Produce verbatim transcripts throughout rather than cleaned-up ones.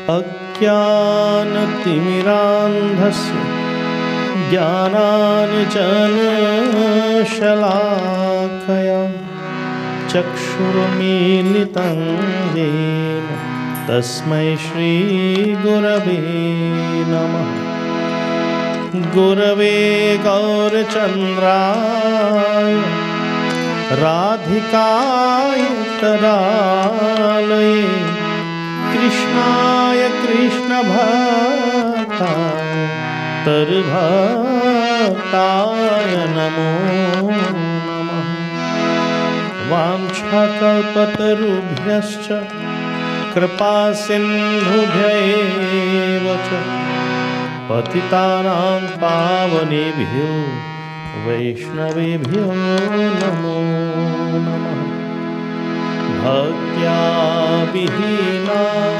अज्ञानतिमिरान्धस्य ज्ञानाञ्जनशलाकया चक्षुरुन्मीलितं येन तस्मै श्रीगुरवे नमः। गुरवे गौरचन्द्राय राधिकाय तदालये कृष्णाय कृष्णभक्ताय तद्भक्ताय नमो नमः। वाञ्छाकल्पतरुभ्यश्च कृपासिन्धुभ्यैव च पतितानां पावनेभ्यो वैष्णवेभ्यो नमो नमः। भक्त्या विहीना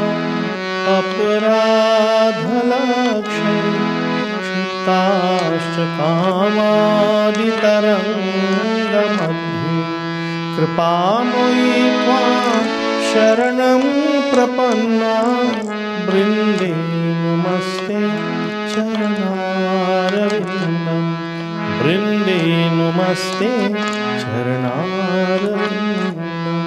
अपराधलक्षिताश्च कामादितरङ्गमध्ये कृपामयि त्वां शरणं प्रपन्ना वृन्दे नमस्ते चरणारविन्दं वृन्दे नमस्ते चरणारविन्दम्।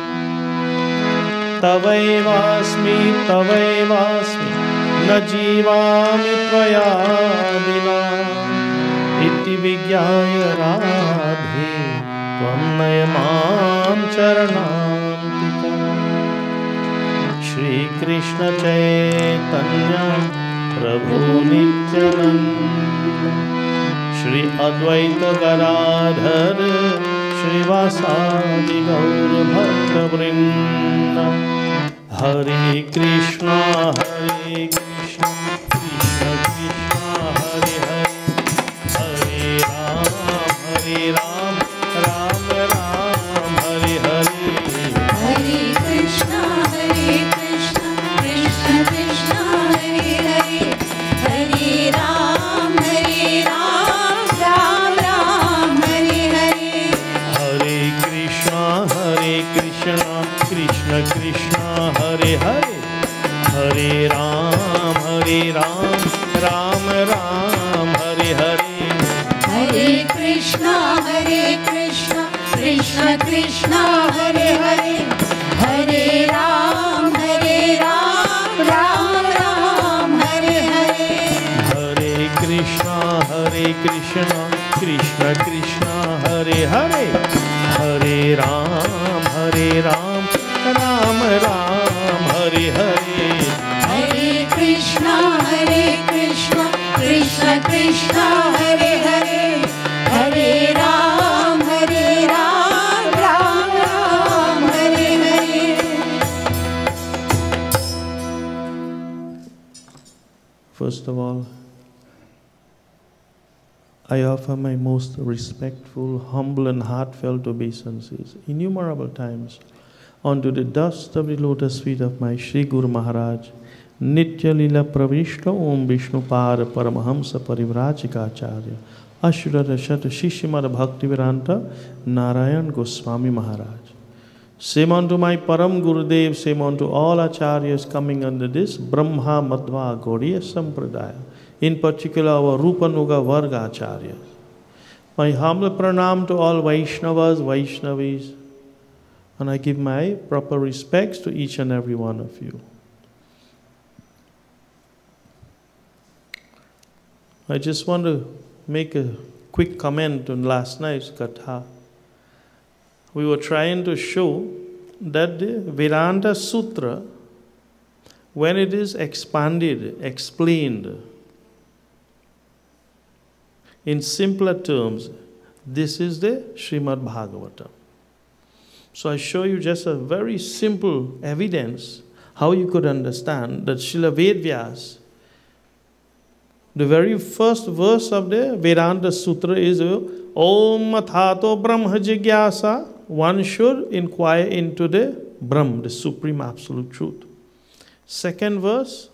तवैवास्मि तवैवास्मि न जीवामि त्वया विना इति विज्ञाय राधे त्वं नय मां चरणान्तिकम्। श्रीकृष्ण चैतन्य प्रभु नित्यानन्द श्री अद्वैत गदाधर श्रीवासादि गौरभक्तवृन्द। Hare Krishna Hare Krishna Krishna Krishna Hare Hare Hare Ram Hare Ram Ram Ram Hare Hare. Hare Krishna Hare Krishna Krishna Krishna Hare Hare Hare Ram Hare Ram Ram Ram Hare Hare. Hare Krishna Hare Krishna Krishna Krishna Hare Hare Hare Ram Hare Ram Ram Ram Hare Hare. Hare Krishna Hare Krishna Krishna Krishna Hare Hare Hare Ram Hare Ram Ram Ram Hare Hare. Hare Krishna Hare Krishna Krishna Krishna Hare Hare Hare Ram Hare Ram Ram Ram Hare Hare. Hare Krishna Hare Krishna Krishna Krishna Hare Hare Hare Ram Hare Ram Ram Ram Hare Hare. First of all, I offer my most respectful, humble and heartfelt obeisances innumerable times onto the dust of the lotus feet of my Sri Guru Maharaj, Nitya Lila Pravishta Om Vishnu Para Paramahamsa Parivrajikacharya, Ashura Shata Shishimara Bhaktivedanta Narayan Goswami Maharaj. Same unto my Param Gurudev, same unto all acharyas coming under this Brahma Madhva Gaudiya Sampradaya, in particular our Rupanuga Varga Acharyas. My humble pranam to all Vaishnavas, Vaishnavis, and I give my proper respects to each and every one of you. I just want to make a quick comment on last night's Katha. We were trying to show that the Vedanta Sutra, when it is expanded, explained in simpler terms, this is the Srimad Bhagavatam. So I show you just a very simple evidence how you could understand that Srila Vedvyas, the very first verse of the Vedanta Sutra is Om Mathato Brahma Jigyasa. One should inquire into the Brahm, the Supreme Absolute Truth. Second verse,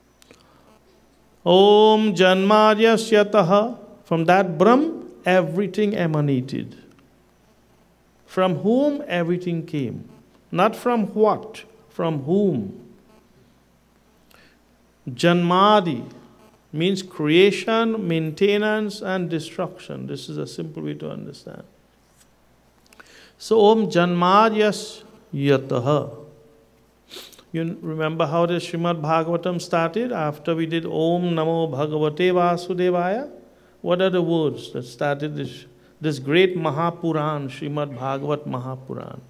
Om Janmaryasya. From that Brahm, everything emanated. From whom everything came. Not from what, from whom. Janmadi means creation, maintenance, and destruction. This is a simple way to understand. So, Om Janmadyas Yataha. You remember how the Srimad Bhagavatam started? After we did Om Namo Bhagavate Vasudevaya. What are the words that started this, this great Mahapuran, Srimad Bhagavat Mahapuran?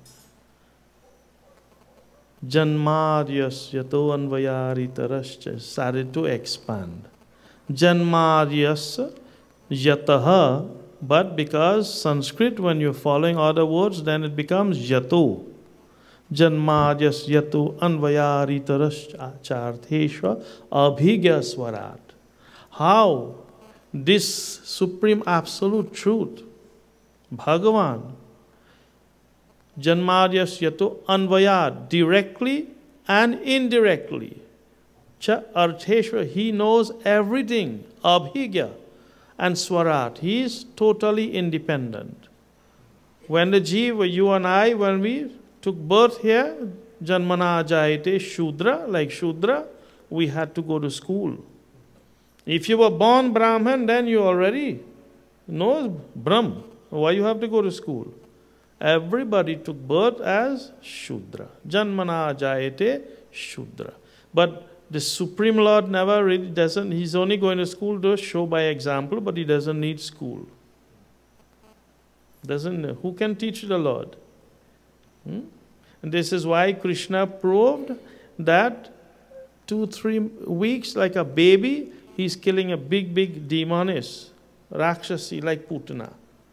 Janmadyas Yato Anvayaritarascha started to expand. Janmadyas Yataha, but because Sanskrit, when you're following other words, then it becomes Yato. Janmadyas Yato Anvayaritarascha Chartheshva Abhigya Swarat. How this supreme absolute truth, Bhagavan, Janmadyas Yato Anvayat, directly and indirectly. Cha Artheshwar, he knows everything. Abhigya and Swarat, he is totally independent. When the Jiva, you and I, when we took birth here, Janmana Jayate Shudra, like Shudra, we had to go to school. If you were born Brahman, then you already know Brahm. Why you have to go to school? Everybody took birth as Shudra. Janmana Jayate Shudra. But the Supreme Lord never really doesn't, he's only going to school to show by example, but he doesn't need school. Doesn't, who can teach the Lord? Hmm? And this is why Krishna proved that two, three weeks, like a baby, he's killing a big, big demoness, Rakshasi, like Putana.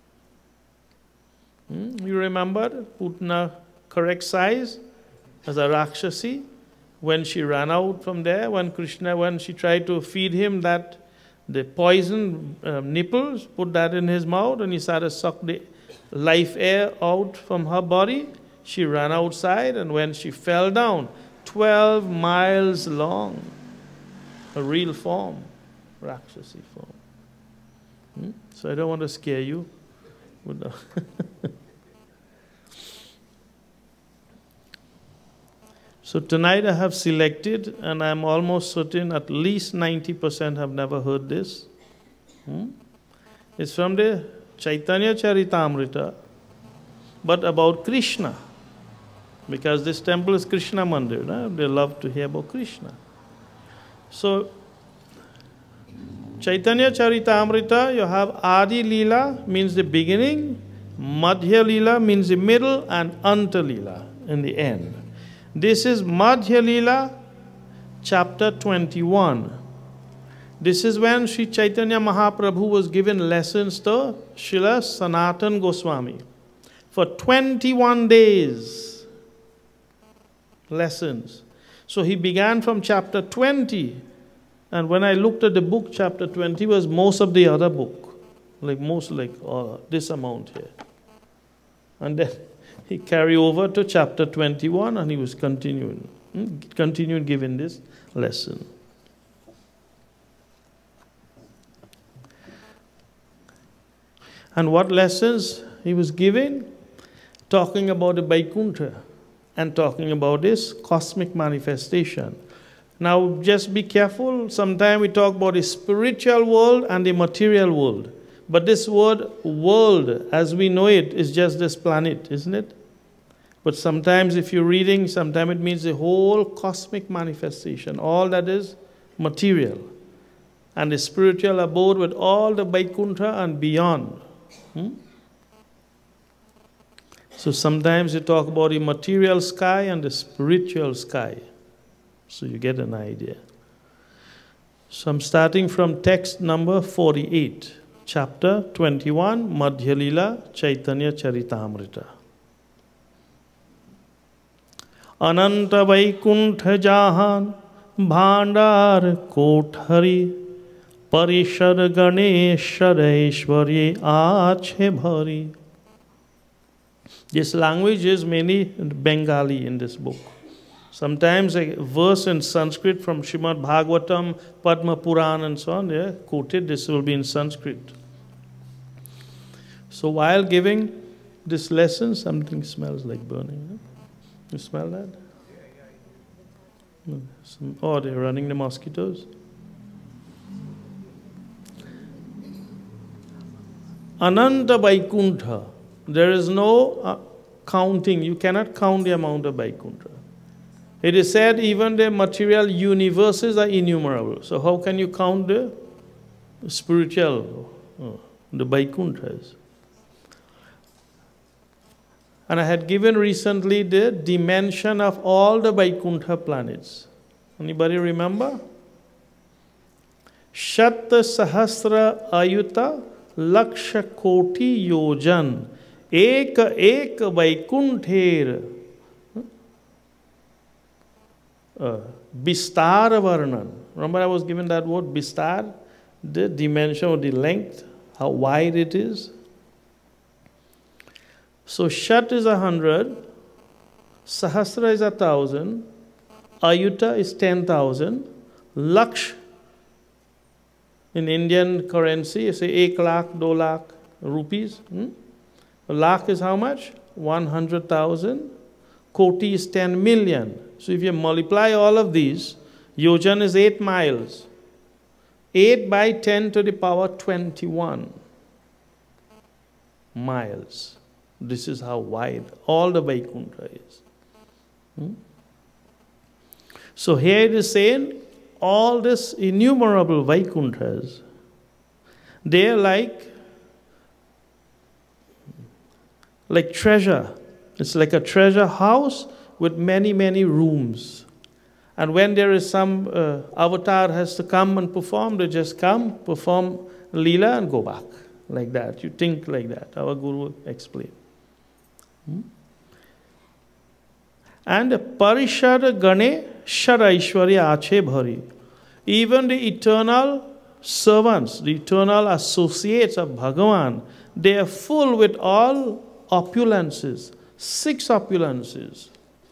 Hmm? You remember Putana, correct size as a Rakshasi? When she ran out from there, when Krishna, when she tried to feed him that, the poison uh, nipples, put that in his mouth, and he started to suck the life air out from her body, she ran outside, and when she fell down, twelve miles long, a real form, Rakshasi form. Hmm? So I don't want to scare you. So tonight I have selected, and I'm almost certain at least ninety percent have never heard this. Hmm? It's from the Chaitanya Charitamrita, but about Krishna. Because this temple is Krishna Mandir. No? They love to hear about Krishna. So, Chaitanya Charitamrita, you have Adi Leela, means the beginning, Madhya Leela means the middle, and Anta Leela, in the end. This is Madhya Leela, chapter twenty-one. This is when Sri Chaitanya Mahaprabhu was given lessons to Srila Sanatana Goswami. For twenty-one days, lessons. So he began from chapter twenty. And when I looked at the book, chapter twenty was most of the other book. Like most, like uh, this amount here. And then he carried over to chapter twenty-one, and he was continuing, hmm? continuing giving this lesson. And what lessons he was giving? Talking about the Vaikuntha and talking about this cosmic manifestation. Now, just be careful. Sometimes we talk about the spiritual world and the material world. But this word world, as we know it, is just this planet, isn't it? But sometimes if you're reading, sometimes it means the whole cosmic manifestation, all that is material. And the spiritual abode with all the Vaikuntha and beyond. Hmm? So sometimes you talk about the material sky and the spiritual sky. So you get an idea. So I'm starting from text number forty-eight. Chapter twenty-one, Madhya Leela, Chaitanya Charitamrita. Ananta Vaikuntha Jahan, Bhandar Kothari, Parishad Ganeshwar Aishwarye Ache Bhari. This language is mainly Bengali in this book. Sometimes a verse in Sanskrit from Srimad Bhagavatam, Padma Puran and so on, they are quoted. This will be in Sanskrit. So while giving this lesson, something smells like burning. Huh? You smell that? Oh, they're running the mosquitoes. Ananta Vaikuntha. There is no uh, counting. You cannot count the amount of Vaikuntha. It is said even the material universes are innumerable. So how can you count the spiritual, uh, the Vaikunthas? And I had given recently the dimension of all the Vaikuntha planets. Anybody remember? Shat Sahasra Ayuta Laksha Koti Yojan Ek Ek Vaikunther uh, Bistar Varnan. Remember I was given that word Bistar? The dimension or the length, how wide it is. So Shat is a hundred, Sahasra is a thousand, Ayuta is ten thousand, Laksh in Indian currency, you say ek lakh, do lakh rupees. Hmm? Lakh is how much? one hundred thousand. Koti is ten million. So if you multiply all of these, Yojan is eight miles. eight by ten to the power twenty-one miles. This is how wide all the Vaikuntha is. Hmm? So here it is saying, all this innumerable Vaikunthas, they are like, like treasure. It's like a treasure house with many, many rooms. And when there is some uh, avatar has to come and perform, they just come, perform Leela and go back. Like that. You think like that. Our Guru explained. Hmm? And Parishad Gane Sharaishwarya Ache Bhari. Even the eternal servants, the eternal associates of Bhagavan, they are full with all opulences, six opulences.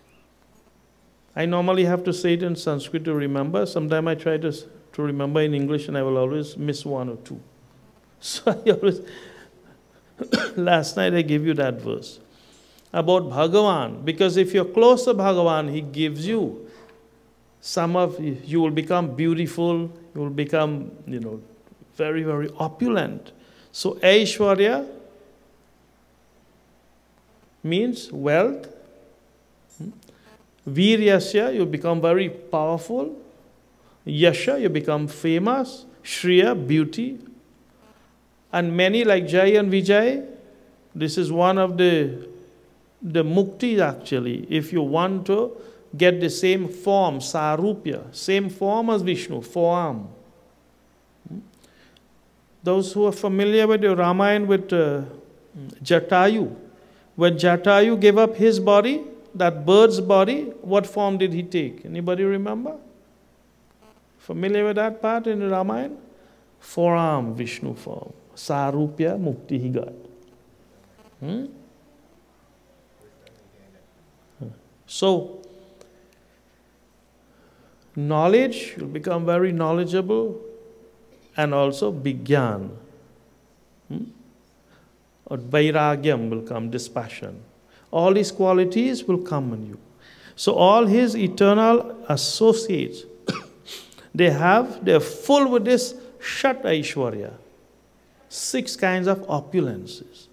I normally have to say it in Sanskrit to remember. Sometimes I try to, to remember in English and I will always miss one or two. So I always, last night I gave you that verse about Bhagavan, because if you're close to Bhagavan, he gives you some of, you will become beautiful, you will become, you know, very, very opulent. So Aishwarya means wealth. Viryasya, you become very powerful. Yasha, you become famous. Shriya, beauty. And many like Jai and Vijay, this is one of the, the muktis actually. If you want to get the same form, Sarupya, same form as Vishnu, forearm. Those who are familiar with the Ramayana with uh, Jatayu, when Jatayu gave up his body, that bird's body, what form did he take? Anybody remember? Familiar with that part in the Ramayana? Forearm, Vishnu form. Sarupya Mukti he got. Hmm? So, knowledge will become very knowledgeable and also Vigyan. Hmm? Or Vairagyam will come, dispassion. All these qualities will come in you. So all his eternal associates, they have, they're full with this Shat Aishwarya. Six kinds of opulences.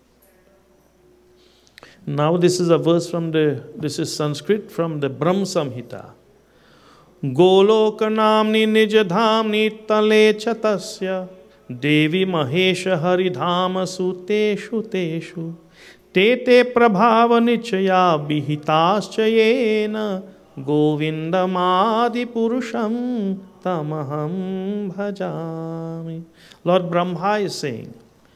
Now this is a verse from the, this is Sanskrit from the Brahm Samhita. Golok namni nijadhamni tale chatasya devi mahesha haridhama suteshu teshu te te prabhava nichaya vihitaschayena govindamadi purusham tamaham bhajami. Lord Brahma is saying,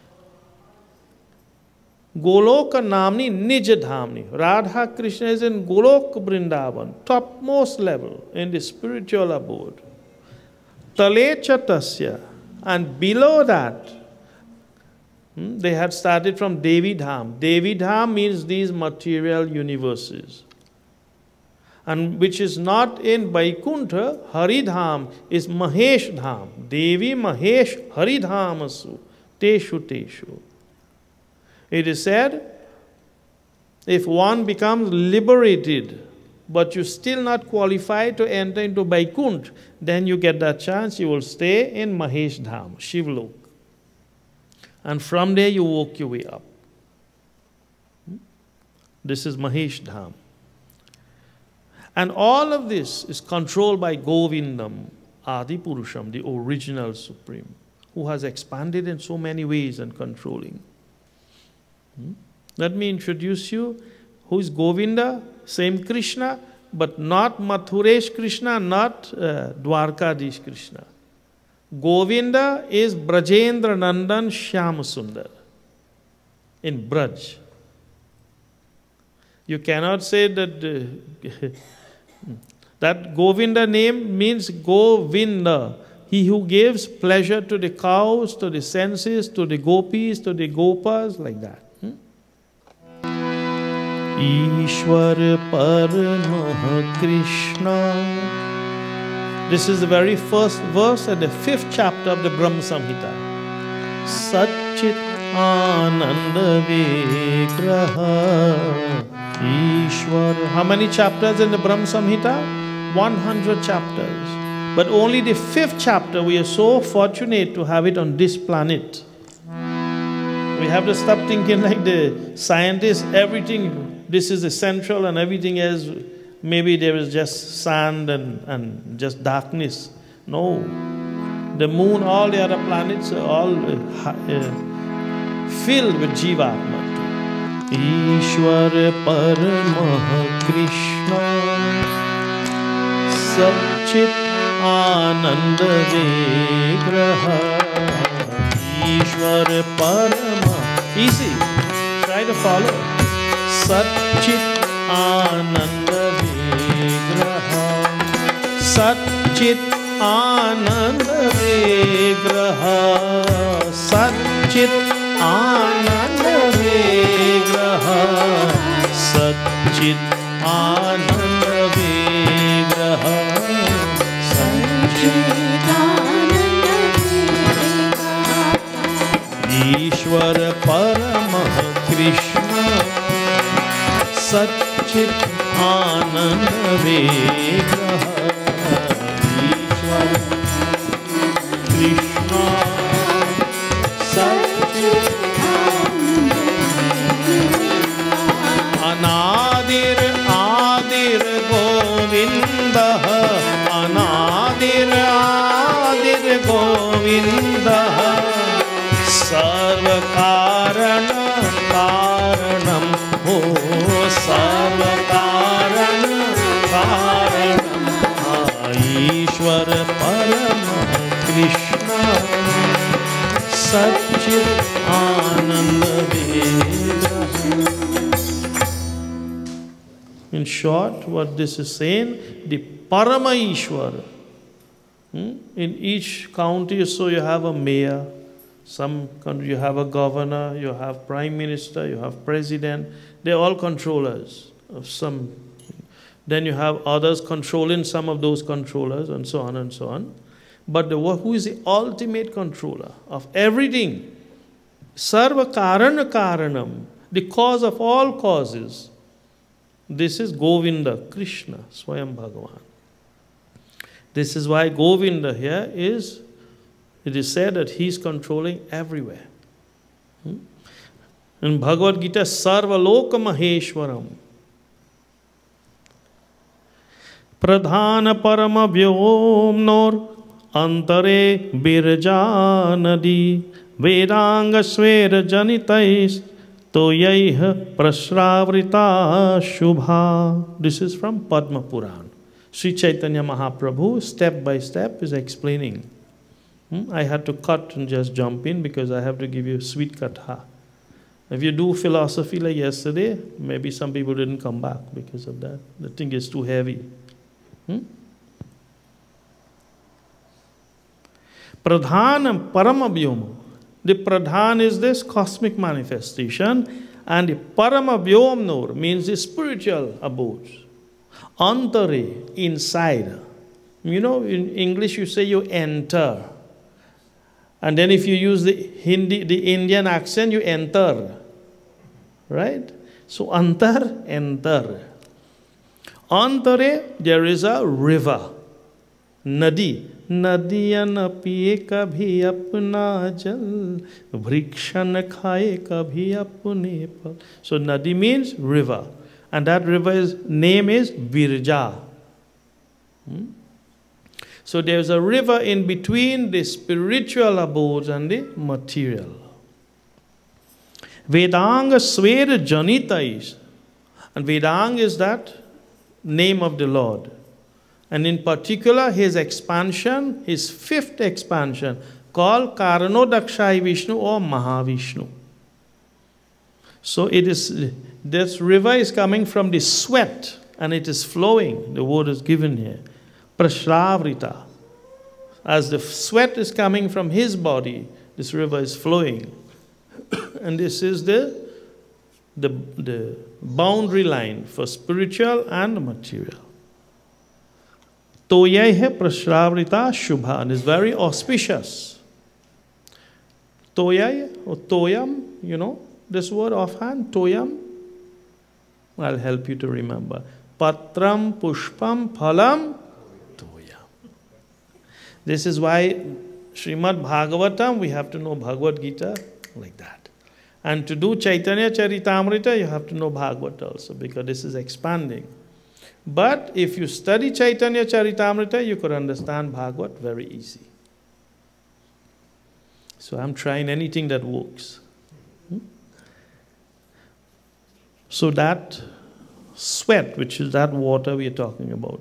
Goloka Namni Nijadhamni. Radha Krishna is in Golok Vrindavan, topmost level in the spiritual abode. Tale Chatasya. And below that, hmm, they had started from Devi Dham. Devi Dham means these material universes. And which is not in Vaikuntha, Haridham is Mahesh Dham. Devi Mahesh Haridhamasu Teshu Teshu. It is said, if one becomes liberated but you're still not qualified to enter into Vaikuntha, then you get that chance. You will stay in Mahesh Dham, Shivlok. And from there you walk your way up. This is Mahesh Dham. And all of this is controlled by Govindam, Adi Purusham, the original Supreme, who has expanded in so many ways and controlling. Hmm? Let me introduce you. Who is Govinda? Same Krishna, but not Mathuresh Krishna, not uh, Dwarkadish Krishna. Govinda is Brajendra Nandan Shyamasundar in Braj. You cannot say that uh, that Govinda name means Govinda, he who gives pleasure to the cows, to the senses, to the gopis, to the gopas, like that. Ishwar Paramah Krishna. This is the very first verse and the fifth chapter of the Brahma Samhita. Satchit Ananda Vigraha Ishwar. How many chapters in the Brahma Samhita? one hundred chapters. But only the fifth chapter, we are so fortunate to have it on this planet. We have to stop thinking like the scientists, everything, this is essential and everything else, maybe there is just sand and, and just darkness. No. The moon, all the other planets are all uh, uh, filled with Jivatma. Ishwar Paramah Krishna Satchit Ananda Vigraha Ishwar Paramah. Easy. Try to follow. Satchit Ananda Vigraha Satchit Ananda Vigraha Satchit Ananda Vigraha Satchit Ananda Vigraha Satchit Ananda Vigraha Ishwar Paramah Krishna Satchit Ananda Vigraha Ishwar Krishna Satchit Anadir Adir Govinda Anadir Adir Govinda Sarva Karana Karanam Ho Sarva Karana Karanam Ishwar Paramah Krishna Satchit Ananda Vigraha. In short, what this is saying, the Parama Ishwar. Hmm? In each county, so you have a mayor, some country you have a governor, you have prime minister, you have president. They're all controllers of some. Then you have others controlling some of those controllers, and so on and so on. But the, who is the ultimate controller of everything? Sarva Karana Karanam, the cause of all causes. This is Govinda, Krishna, Swayam Bhagavan. This is why Govinda here is, it is said that he is controlling everywhere. Hmm? In Bhagavad Gita, Sarva Loka Maheshwaram. Pradhana Parama Vyomnor Antare Birjanadi Vedanga Svera Janitais Toyaiha Prasravrita Shubha. This is from Padma Puran. Sri Chaitanya Mahaprabhu, step by step, is explaining. Hmm? I had to cut and just jump in because I have to give you a sweet katha. If you do philosophy like yesterday, maybe some people didn't come back because of that. The thing is too heavy. Hmm? Pradhanam Paramavyoma. The Pradhan is this cosmic manifestation, and the Paramavyomnor means the spiritual abode. Antare, inside. You know, in English you say you enter. And then if you use the Hindi, the Indian accent, you enter. Right? So, antar, enter. Antare, there is a river. Nadi. Nadiyan piye kabhi apna jal, vrikshan khaye kabhi apne pal. So Nadi means river. And that river's name is Virja. Hmm? So there's a river in between the spiritual abodes and the material. Vedanga Sweda Janita is. And Vedanga is that name of the Lord. And in particular, his expansion, his fifth expansion, called Karanodakshai Vishnu or Mahavishnu. So it is, this river is coming from the sweat and it is flowing. The word is given here. Prashravrita. As the sweat is coming from his body, this river is flowing. And this is the, the, the boundary line for spiritual and material. Toyaihe Prashravrita Shubha, and is very auspicious. Toyai or Toyam, you know this word offhand, Toyam? I'll help you to remember. Patram Pushpam Phalam Toyam. This is why Srimad Bhagavatam, we have to know Bhagavad Gita like that. And to do Chaitanya Charitamrita, you have to know Bhagavata also, because this is expanding. But if you study Chaitanya Charitamrita, you could understand Bhagavat very easy. So I'm trying anything that works. Hmm? So that sweat, which is that water we are talking about,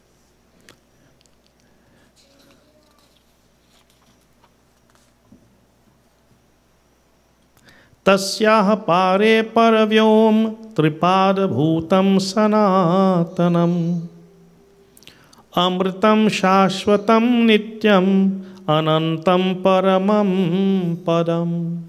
Tasyaha pare paravyom tripada bhutam sanatanam amritam shashvatam nityam anantam paramam padam.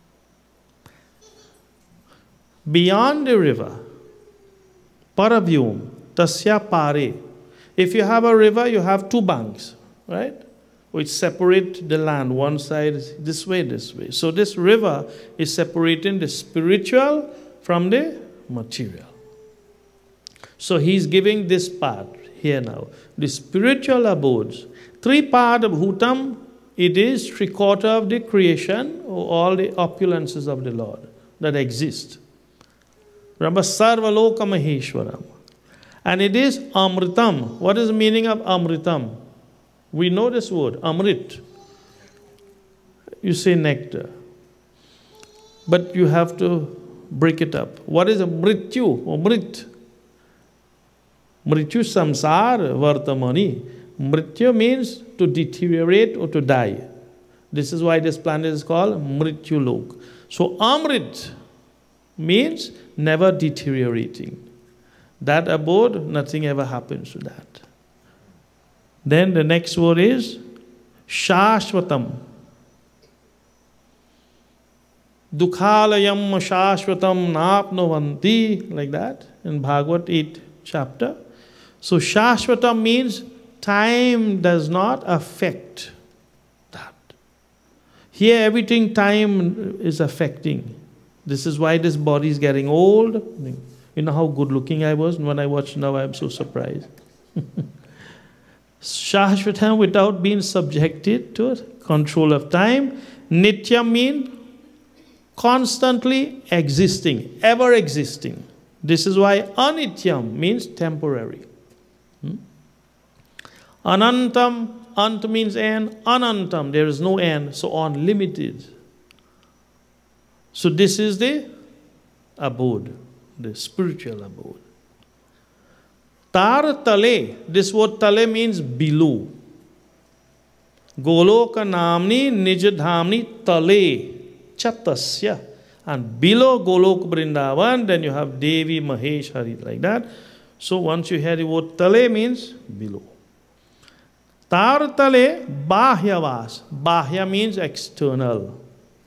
Beyond the river, paravyom, tasya pare. If you have a river, you have two banks, right? Which separate the land. One side is this way, this way. So this river is separating the spiritual from the material. So he's giving this part here now. The spiritual abodes. Three part of Bhutam, it is three quarter of the creation, or all the opulences of the Lord that exist. Remember, Sarvaloka Maheshwaram. And it is Amritam. What is the meaning of Amritam? We know this word, Amrit. You say nectar. But you have to break it up. What is a Mrityu or Mrit? Mrityu samsar vartamani. Mrityu means to deteriorate or to die. This is why this planet is called Mrityulok. So Amrit means never deteriorating. That abode, nothing ever happens to that. Then the next word is Shashvatam. Dukhalayam Shashvatam Napnavanti, like that, in Bhagavad eighth chapter. So Shashvatam means time does not affect that. Here everything time is affecting. This is why this body is getting old. You know how good looking I was? When I watch now, I'm so surprised. Shashvatam, without being subjected to control of time. Nitya means constantly existing, ever existing. This is why Anityam means temporary. Hmm? Anantam, Ant means end, Anantam, there is no end, so unlimited. So this is the abode, the spiritual abode. Tar tale, this word tale means below. Goloka namni nijadhamni tale chatasya. And below Golok Vrindavan, then you have Devi, Mahesh, Hari, like that. So once you hear the word tale means below. Tar tale bahyavas. Bahya means external.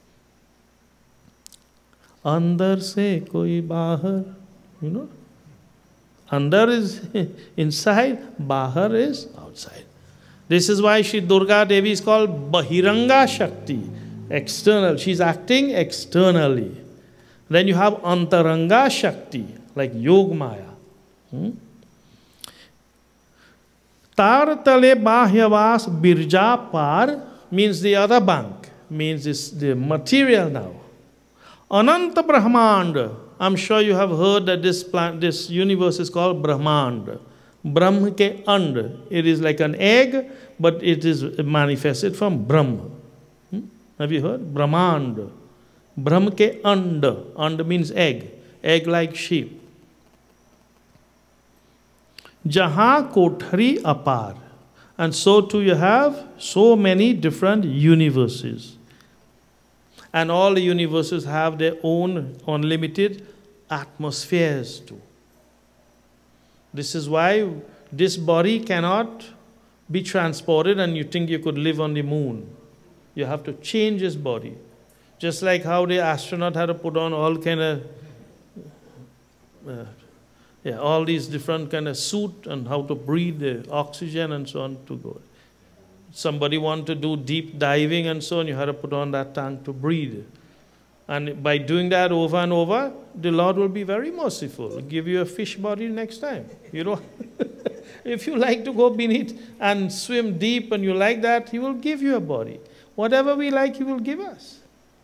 Andar se koi bahar, you know. Andar is inside, Bahar is outside. This is why Shri Durga Devi is called Bahiranga Shakti, external. She's acting externally. Then you have Antaranga Shakti, like Yogmaya. Hmm? Tartale Bahyavas Birja Par means the other bank, means it's the material now. Ananta Brahmanda, I'm sure you have heard that this plant, this universe is called Brahmanda. Brahm ke and. It is like an egg, but it is manifested from Brahma. Hmm? Have you heard? Brahmanda. Brahm ke and. And means egg. Egg like sheep. Jaha kothari apar. And so too you have so many different universes. And all the universes have their own unlimited atmospheres too. This is why this body cannot be transported and you think you could live on the moon. You have to change this body. Just like how the astronaut had to put on all kind of, uh, yeah, all these different kind of suit and how to breathe the oxygen and so on to go. Somebody want to do deep diving and so on, you have to put on that tank to breathe. And by doing that over and over, the Lord will be very merciful. He'll give you a fish body next time. You know, if you like to go beneath and swim deep and you like that, He will give you a body. Whatever we like, He will give us.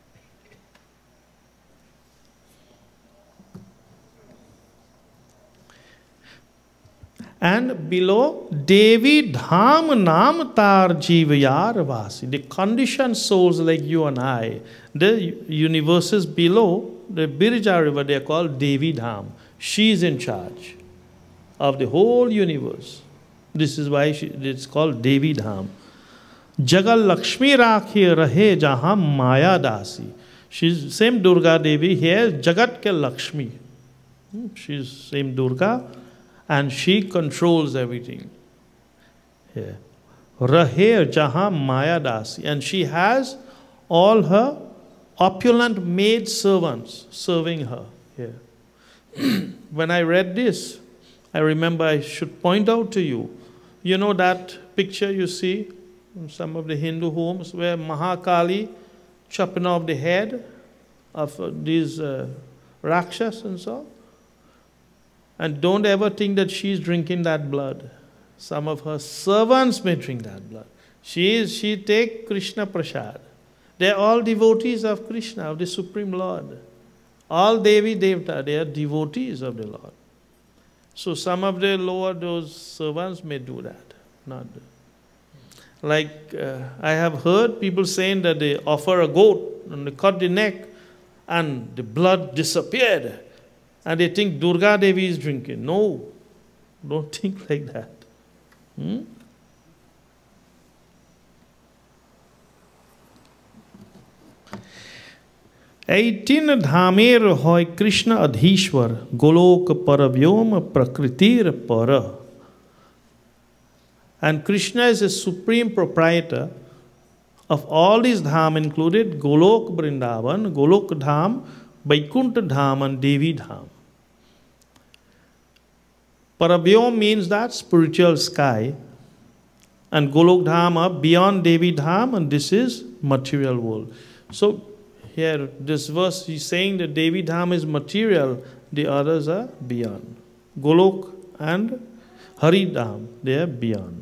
And below, Devi Dham Nam Tar Jivayar Vasi, the conditioned souls like you and I, the universes below the Birja river, they are called Devi Dham. She is in charge of the whole universe. This is why she, it's called Devi Dham. Jagal Lakshmi Rakhi Rahe Jaha Maya Dasi. She's same Durga Devi here, Jagat ke Lakshmi. She's same Durga. And she controls everything. Yeah. Rahe Jaha Maya Dasi. And she has all her opulent maid servants serving her. Yeah. When I read this, I remember I should point out to you, you know that picture you see in some of the Hindu homes where Mahakali chopping off the head of uh, these uh, Rakshas and so on? And don't ever think that she's drinking that blood. Some of her servants may drink that blood. She is, she take Krishna Prasad. They're all devotees of Krishna, of the Supreme Lord. All Devi Devta, they are devotees of the Lord. So some of the lower, those servants may do that. Not like uh, I have heard people saying that they offer a goat and they cut the neck and the blood disappeared. And they think Durga Devi is drinking. No, don't think like that. Hmm? eighteen Dhamer hoy Krishna Adhishwar Golok Paravyom Prakritir Para. And Krishna is the supreme proprietor of all these dham, included Golok Vrindavan, Golok Dham, Vaikuntha Dham and Devi Dham. Paravyom means that spiritual sky, and Golok Dham are beyond Devi Dham, and this is material world. So here this verse is saying that Devi Dham is material, the others are beyond. Golok and Hari Dham, they are beyond.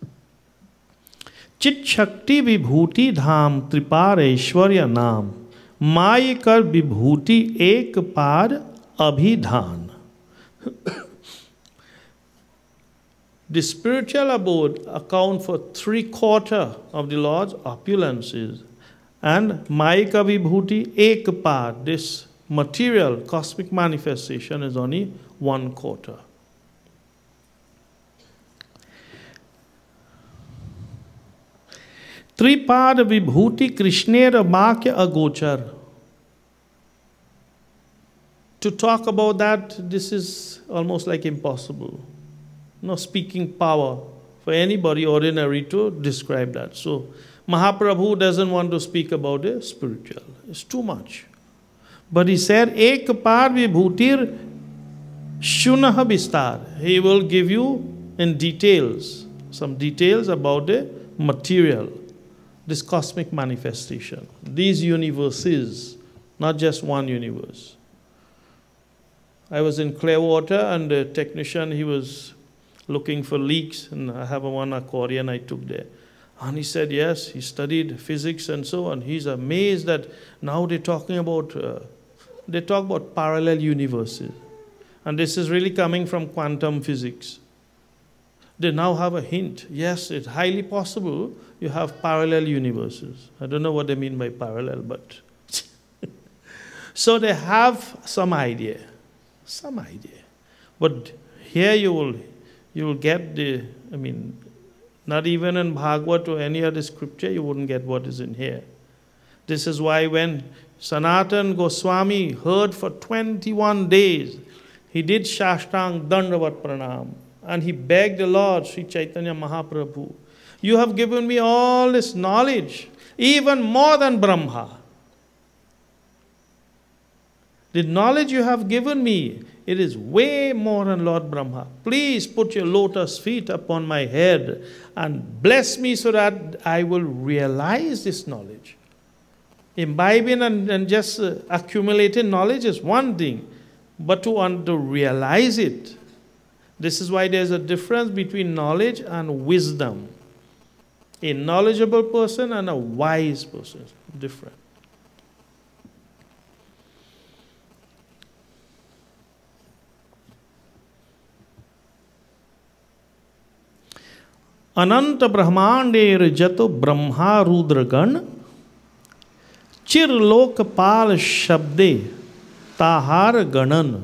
Chit Shakti Vibhuti Dham Tripar Aishwarya Nam माय कर विभूति एक पार अभिधान. The spiritual abode account for three quarter of the Lord's opulences, and Mayika Vibhuti ek par, this material cosmic manifestation, is only one quarter. Tripad Vibhuti Krishnera Makya Agochar. To talk about that, this is almost like impossible. No speaking power for anybody ordinary to describe that. So Mahaprabhu doesn't want to speak about the spiritual. It's too much. But he said, Ek par vibhutir shunah bistar. He will give you in details, some details about the material, this cosmic manifestation, these universes, not just one universe. I was in Clearwater, and the technician, he was looking for leaks, and I have one accordion I took there. And he said, yes, he studied physics and so on. He's amazed that now they're talking about, uh, they talk about parallel universes. And this is really coming from quantum physics. They now have a hint. Yes, it's highly possible you have parallel universes. I don't know what they mean by parallel, but... So they have some idea, some idea. But here you will, you will get the, I mean, not even in Bhagavad or any other scripture, you wouldn't get what is in here. This is why when Sanatana Goswami heard for twenty-one days, he did Shashtang Dandavat Pranam, and he begged the Lord, Sri Chaitanya Mahaprabhu, you have given me all this knowledge, even more than Brahma. The knowledge you have given me, it is way more than Lord Brahma. Please put your lotus feet upon my head and bless me so that I will realize this knowledge. Imbibing and, and just uh, accumulating knowledge is one thing, but to, um, to realize it, this is why there's a difference between knowledge and wisdom. A knowledgeable person and a wise person, different. अनंत ब्रह्मांडेर जतो ब्रह्मा रुद्रगण चिरलोकपाल शब्दे ताहार गणन.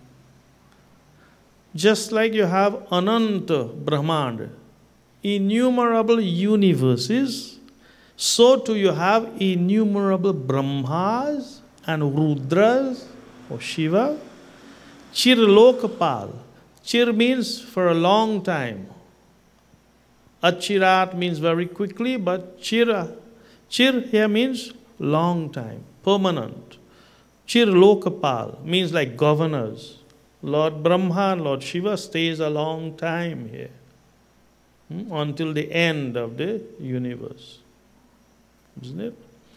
Just like you have Ananta Brahmand, innumerable universes, so too you have innumerable Brahmas and Rudras or Shiva. Chirlokapal. Chir means for a long time. Achirat means very quickly, but chira, chir here means long time, permanent. Chir Lokapal means like governors. Lord Brahma and Lord Shiva stays a long time here, hmm, until the end of the universe. Isn't it?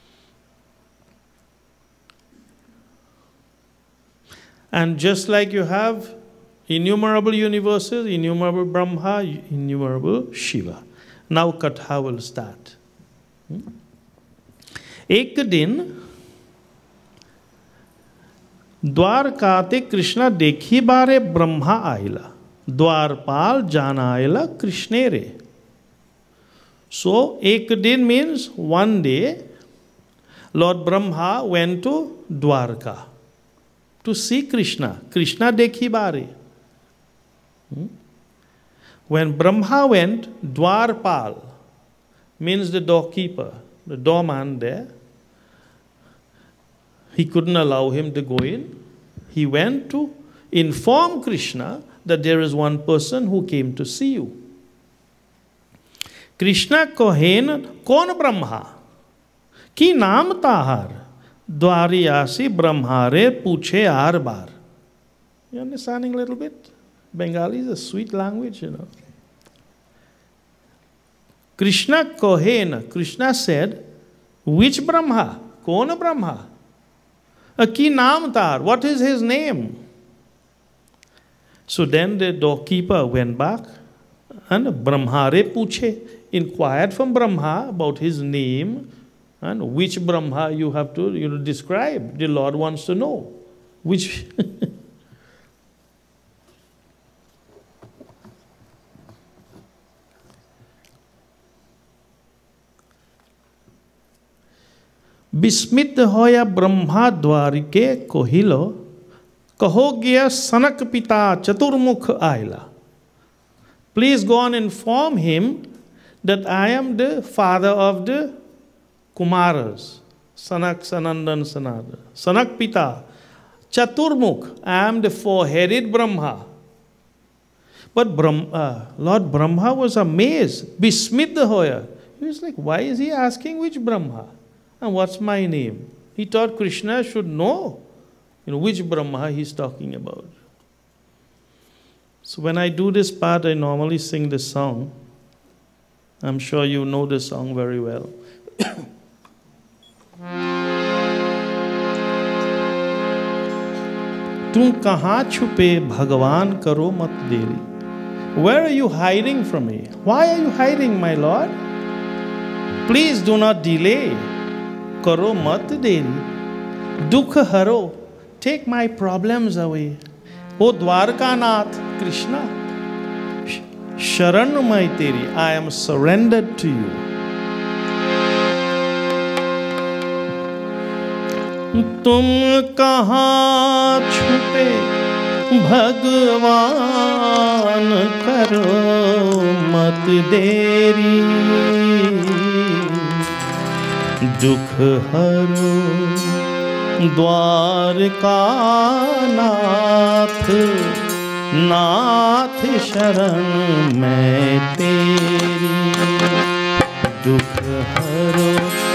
And just like you have innumerable universes, innumerable Brahma, innumerable Shiva. Now Katha will start. एक दिन द्वारकाते कृष्णा देखी बारे ब्रह्मा आयला, द्वारपाल जाना आयला कृष्णे रे. So एक दिन means one day, Lord Brahma went to Dwarka to see Krishna. Krishna dekhi bare. Hmm? When Brahma went, Dwarpal means the doorkeeper, the doorman there. He couldn't allow him to go in. He went to inform Krishna that there is one person who came to see you. Krishna kohen kon Brahma ki naam tahar dwariyasi brahmare puche ar bar. You understanding a little bit? Bengali is a sweet language, you know. Krishna kohen, Krishna said, which Brahma? Kona Brahma? Ki naam tar, what is his name? So then the doorkeeper went back and Brahmare puche, inquired from Brahma about his name and which Brahma you have to you know, describe. The Lord wants to know which. विस्मित होया ब्रह्मा द्वारिके कोहिलो, कहो गया सनक पिता चतुर्मुख आयला. Please go and inform him that I am the father of the Kumaras, Sanak, Sanandan, Sanada. Sanak Pita, Chaturmukh, I am the four-headed Brahma. But Brahma, uh, Lord Brahma was amazed, Bismit hoya. He was like, why is he asking which Brahma? And what's my name? He thought Krishna should know, you know which Brahma he's talking about. So when I do this part, I normally sing this song. I'm sure you know this song very well. तुम कहाँ छुपे भगवान करो मत देरी, Where are you hiding from me? Why are you hiding, my Lord? Please do not delay. Karo mat deri. Dukh haro. Take my problems away. O Dwarkanath, Krishna. Sharan mai teri. I am surrendered to you. तुम कहाँ छुपे भगवान, करो मत देरी। दुख हरो द्वारकानाथ, नाथ शरण मैं तेरी। दुख हरो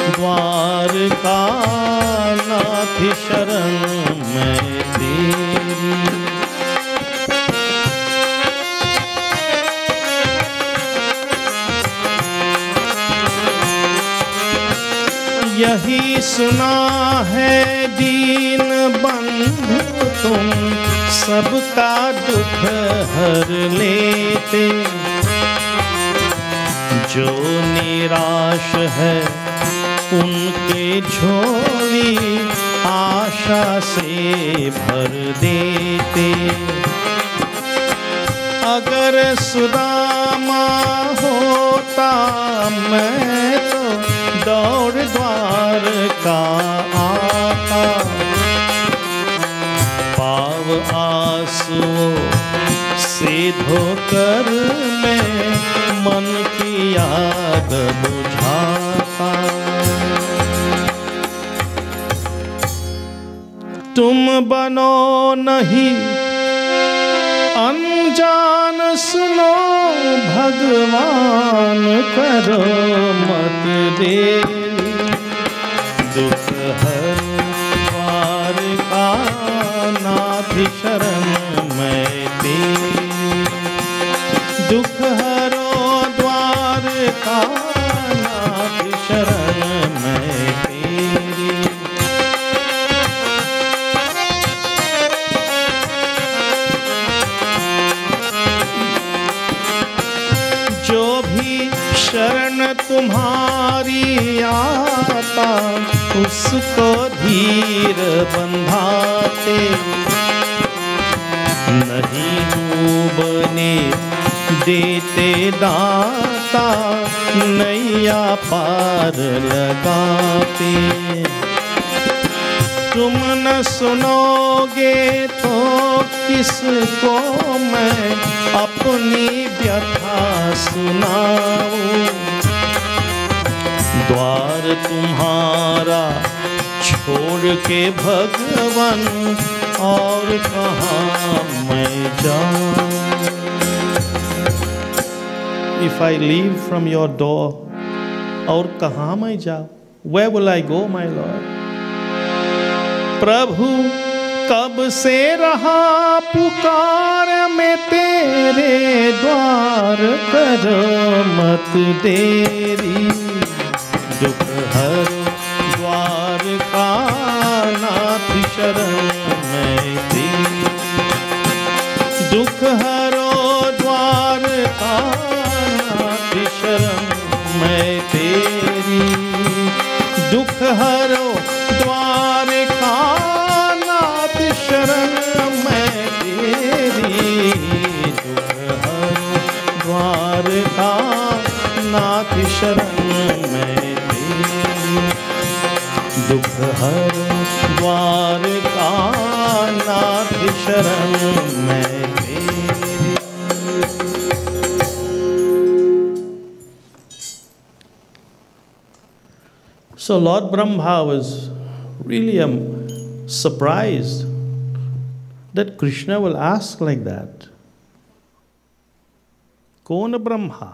द्वारकानाथ, शरण मैं तेरी। यही सुना है दीन बंधु, तुम सबका दुख हर लेते। जो निराश है उनके झोली आशा से भर देते। अगर सुदामा होता मैं तो दौड़ द्वार का आता। पाव आंसुओं से धोकर मैं मन की आग बुझाता। तुम बनो नहीं अनजान, सुनो भगवान, करो मत देरी। दुख हरो द्वारकानाथ, शरण मैं तेरी। दुख हरो द्वारकानाथ, शरण मैं तेरी। जो भी शरण तुम्हारी आता, उसको धीर बंधाते। नहीं डूबने देते दाता, नैया पार लगाते। तुम न सुनोगे तो किसको मैं अपनी व्यथा सुनाऊं। द्वार तुम्हारा छोड़ के भगवान, और कहाँ मैं जाऊं। If I leave from your door, और कहाँ मैं जाऊं? Where will I go, my Lord? प्रभु कब से रहा पुकार मैं तेरे द्वार, करो मत देरी। दुख हरो द्वारकानाथ, शरण मैं तेरी। दुख हरो द्वारकानाथ, शरण मैं तेरी। दुख हरो द्वारकानाथ, शरण मैं तेरी। दुख हरो द्वारकानाथ, शरण मैं तेरी। दुख हरो द्वारकानाथ, शरण मैं तेरी। So Lord Brahma was really um, surprised that Krishna will ask like that. Kaun Brahma?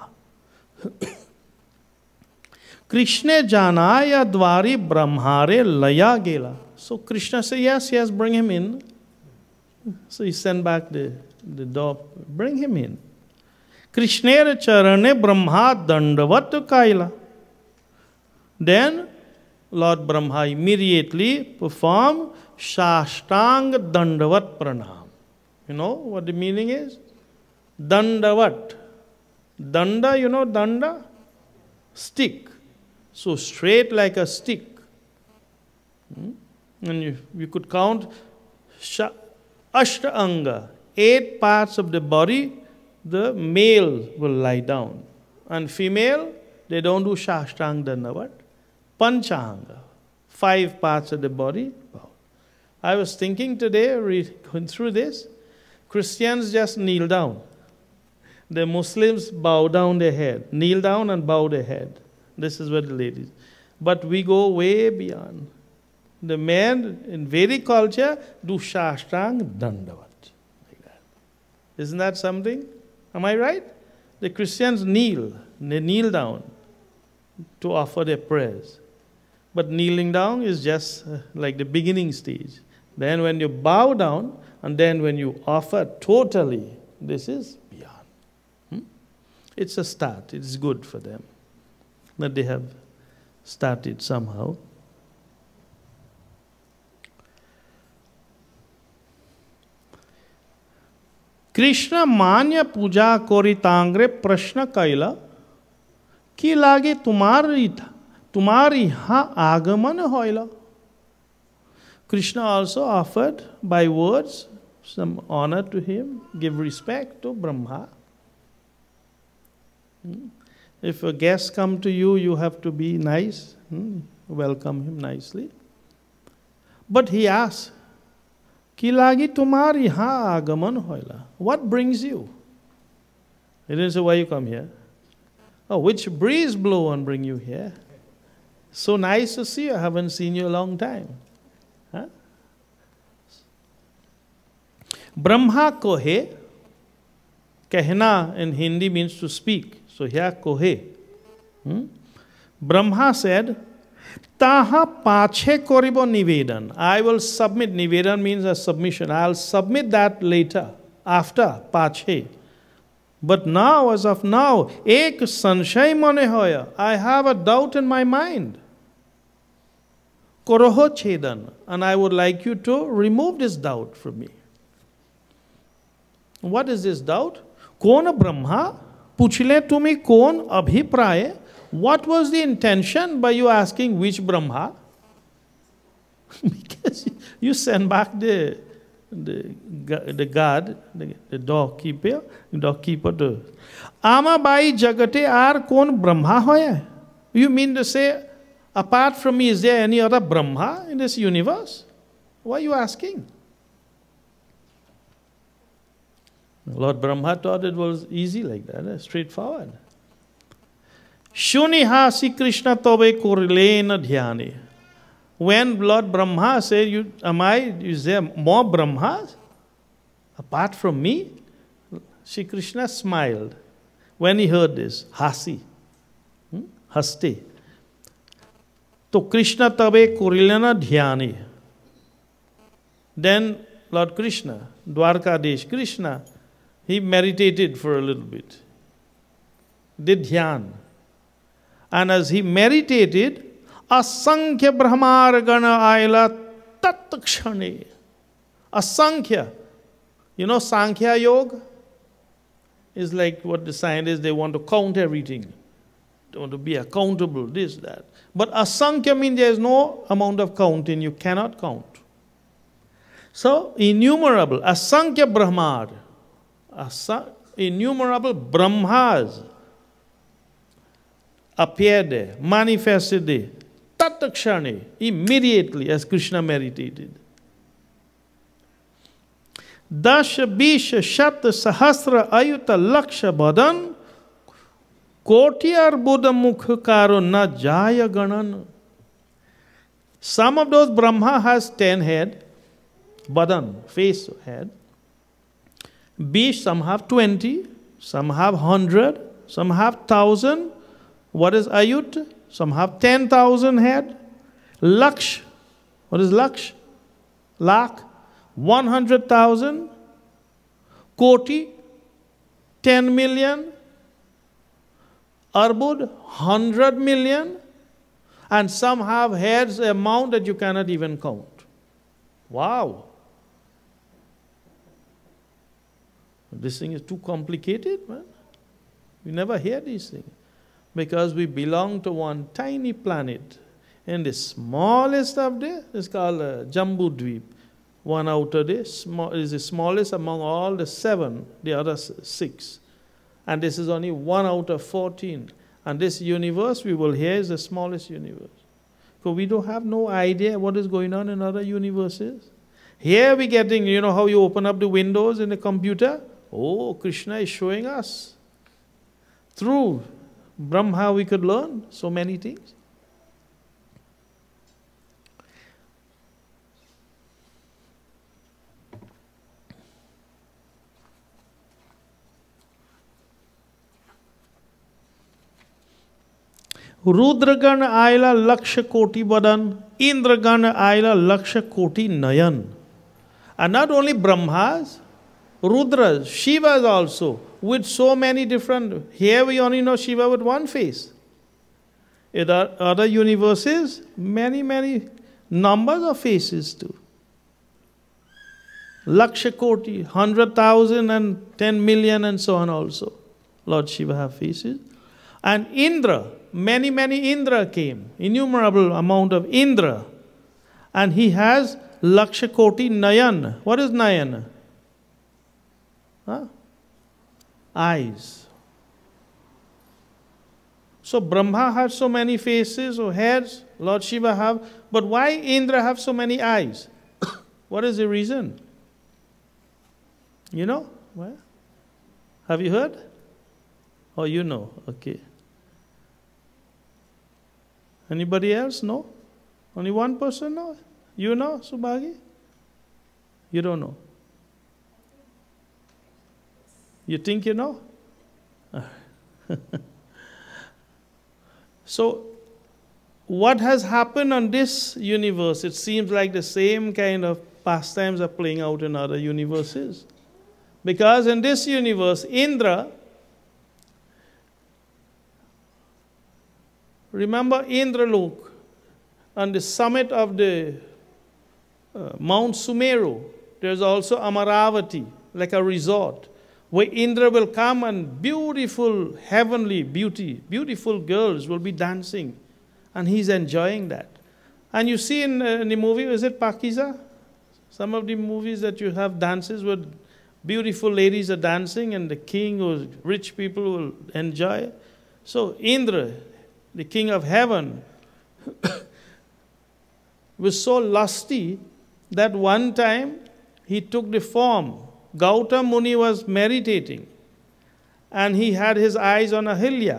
Krishna janaya dwari brahmare laya gela. So Krishna said, yes, yes, bring him in. So he sent back the, the door, bring him in. Krishnera charane brahma dandavat kaila. Then Lord Brahma immediately performed Shashtang Dandavat Pranam. You know what the meaning is? Dandavat. Danda, you know danda? Stick. So straight like a stick. Hmm? And you, you could count sha, Ashtanga, eight parts of the body, the male will lie down. And female, they don't do Shashtang Dandavat. Panchanga, five parts of the body. I was thinking today, going through this, Christians just kneel down. The Muslims bow down their head, kneel down and bow their head. This is what the ladies. But we go way beyond. The men in Vedic culture do Shashtang Dandavat. Like that. Isn't that something? Am I right? The Christians kneel. They kneel down to offer their prayers. But kneeling down is just uh, like the beginning stage. Then when you bow down, and then when you offer totally, this is beyond. Hmm? It's a start. It's good for them that they have started somehow. Krishna manya puja koritangre prashna kaila ki lage tumari tumari ha agaman hoila. Krishna also offered by words some honor to him, give respect to Brahma. If a guest come to you, you have to be nice, welcome him nicely. But he asks, Ki lagi tumari ha agaman hoila. What brings you? He didn't say, why you come here? Oh, which breeze blow and bring you here? So nice to see you. I haven't seen you a long time. Huh? Brahma kohe. Kehna in Hindi means to speak. So here kohe. Hmm? Brahma said, Taha pache koribo nivedan. I will submit. Nivedan means a submission. I'll submit that later, after pache. But now, as of now, ek sanshay mane hoya. I have a doubt in my mind. Koroho chedan. And I would like you to remove this doubt from me. What is this doubt? Kona Brahma? Puchle tumi kon abhipraye? What was the intention by you asking which Brahma? Because you send back the, the, the guard, the, the doorkeeper, doorkeeper to Ama bai jagate ar kon Brahma hoya? You mean to say, apart from me, is there any other Brahma in this universe? Why are you asking? Lord Brahma thought it was easy like that, straightforward. Shuniha si Krishna tobe korlena dhyani. When Lord Brahma said, you, am I, is there more Brahmas apart from me? Sri Krishna smiled when he heard this. Hasi. Hmm? Haste. To Krishna tobe korlena dhyani. Then Lord Krishna, Dwarkadish Krishna, he meditated for a little bit. Did dhyan. And as he meditated, Asankhya Brahmar Gana Aila Tatakshane. Asankhya. You know Sankhya Yoga? Is like what the scientists, they want to count everything. They want to be accountable, this, that. But Asankhya means there is no amount of counting, you cannot count. So, innumerable, Asankhya Brahmar, Asa, innumerable Brahmas appeared there, manifested there, tatakshane, immediately as Krishna meditated. Dasha bisha shat sahasra ayuta laksha badan kotiyar buddha mukha karo na jaya ganan. Some of those Brahma has ten head, badan, face head. Bish, some have twenty, some have hundred, some have thousand. What is Ayut? Some have ten thousand head. Laksh. What is Laksh? Lakh. one hundred thousand. Koti. ten million. Arbud. one hundred million. And some have heads amount that you cannot even count. Wow. This thing is too complicated, man. We never hear these things. Because we belong to one tiny planet. And the smallest of them is called uh, Jambu Dweep. One out of this small, is the smallest among all the seven, the other six. And this is only one out of fourteen. And this universe we will hear is the smallest universe. So we don't have no idea what is going on in other universes. Here we're getting, you know how you open up the windows in the computer? Oh, Krishna is showing us. Through Brahma we could learn so many things. Rudragana Aila Laksha Koti Badan, Indragana Aila Laksha Koti Nayan. And not only Brahmas, Rudras, Shivas also, with so many different, here we only know Shiva with one face. In other universes, many, many numbers of faces too. Laksha Koti, hundred thousand and ten million and so on also. Lord Shiva have faces. And Indra, many, many Indra came, innumerable amount of Indra. And he has Laksha Koti Nayan. What is Nayan? Huh? Eyes. So Brahma has so many faces or heads, Lord Shiva have, but why Indra have so many eyes? What is the reason? You know? Well, have you heard? Oh, you know, okay. Anybody else know? Only one person know? You know, Subhagi? You don't know? You think you know? So, what has happened on this universe? It seems like the same kind of pastimes are playing out in other universes. Because in this universe, Indra, remember Indralok, on the summit of the uh, Mount Sumeru, there's also Amaravati, like a resort, where Indra will come and beautiful, heavenly beauty, beautiful girls will be dancing, and he's enjoying that. And you see in, uh, in the movie, is it Pakiza? Some of the movies that you have dances where beautiful ladies are dancing and the king or rich people will enjoy. So Indra, the king of heaven, was so lusty that one time he took the form. Gautama Muni was meditating and he had his eyes on Ahilya.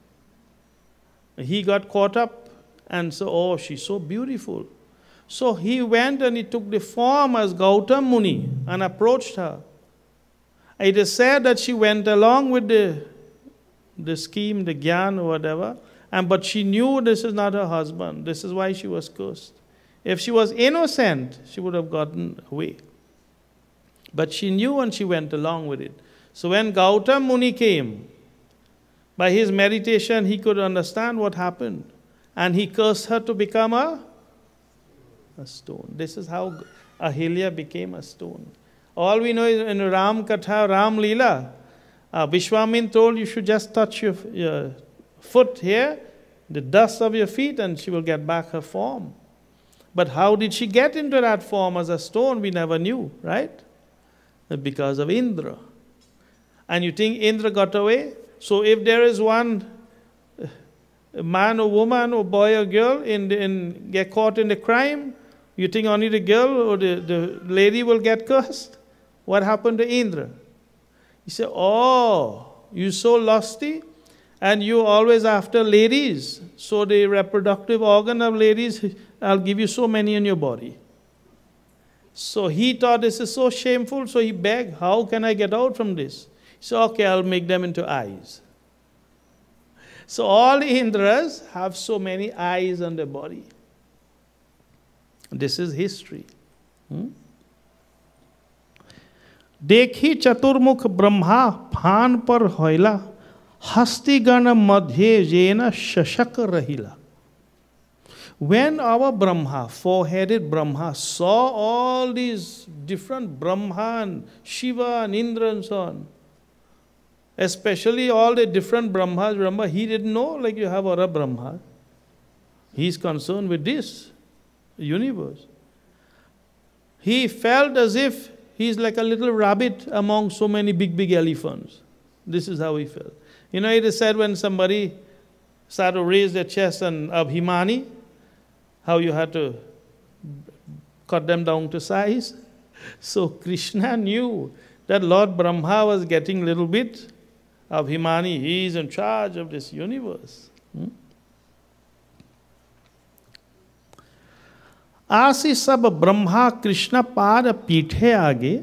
He got caught up and so, oh, she's so beautiful. So he went and he took the form as Gautama Muni and approached her. It is said that she went along with the, the scheme, the gyan or whatever, and but she knew this is not her husband. This is why she was cursed. If she was innocent, she would have gotten away. But she knew and she went along with it. So when Gautama Muni came, by his meditation, he could understand what happened. And he cursed her to become a, a stone. This is how Ahilya became a stone. All we know is in Ram Katha, Ram Leela, uh, Vishwamin told you should just touch your, your foot here, the dust of your feet, and she will get back her form. But how did she get into that form as a stone? We never knew, right? Because of Indra. And you think Indra got away? So if there is one man or woman or boy or girl in, the, in get caught in the crime, you think only the girl or the, the lady will get cursed? What happened to Indra? He said, oh, you're so lusty and you always after ladies. So the reproductive organ of ladies, I'll give you so many in your body. So he thought this is so shameful, so he begged, how can I get out from this? He said, okay, I'll make them into eyes. So all the Indras have so many eyes on their body. This is history. Hmm? देखी चतुर्मुख ब्रह्मा फान पर होइला हस्तिगण मध्य जेन शशक रहिला. When our Brahma, four-headed Brahma, saw all these different Brahma and Shiva and Indra and so on, especially all the different Brahmas, remember, he didn't know like you have other Brahma. He's concerned with this universe. He felt as if he's like a little rabbit among so many big, big elephants. This is how he felt. You know, it is said when somebody started to raise their chest and Abhimani, how you had to cut them down to size. So Krishna knew that Lord Brahma was getting a little bit Abhimani. He is in charge of this universe. Hmm? आसी सब ब्रह्मा कृष्ण पाद पीठे आगे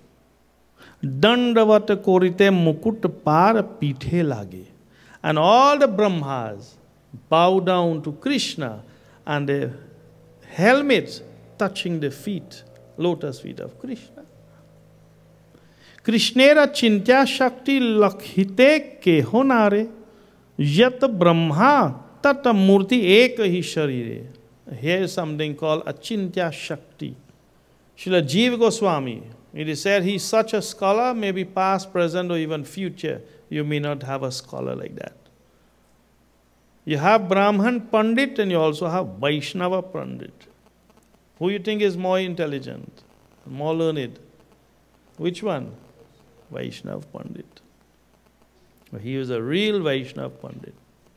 दंडवत कोरिते मुकुट पार पीठे लागे. And all the Brahmas bow down to Krishna and the helmets touching the feet, lotus feet of Krishna. Krishnera chintya shakti lakhite ke honare yat brahma tat murti ek hi sharire. Here is something called Achintya Shakti. Srila Jiva Goswami, it is said he is such a scholar, maybe past, present, or even future. You may not have a scholar like that. You have Brahman Pandit and you also have Vaishnava Pandit. Who you think is more intelligent, more learned? Which one? Vaishnava Pandit. He was a real Vaishnava Pandit.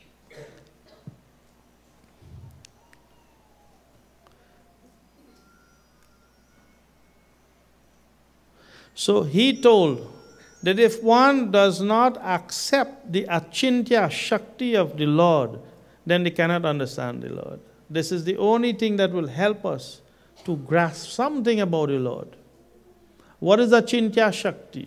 So he told that if one does not accept the Achintya Shakti of the Lord, then they cannot understand the Lord. This is the only thing that will help us to grasp something about the Lord. What is Achintya Shakti?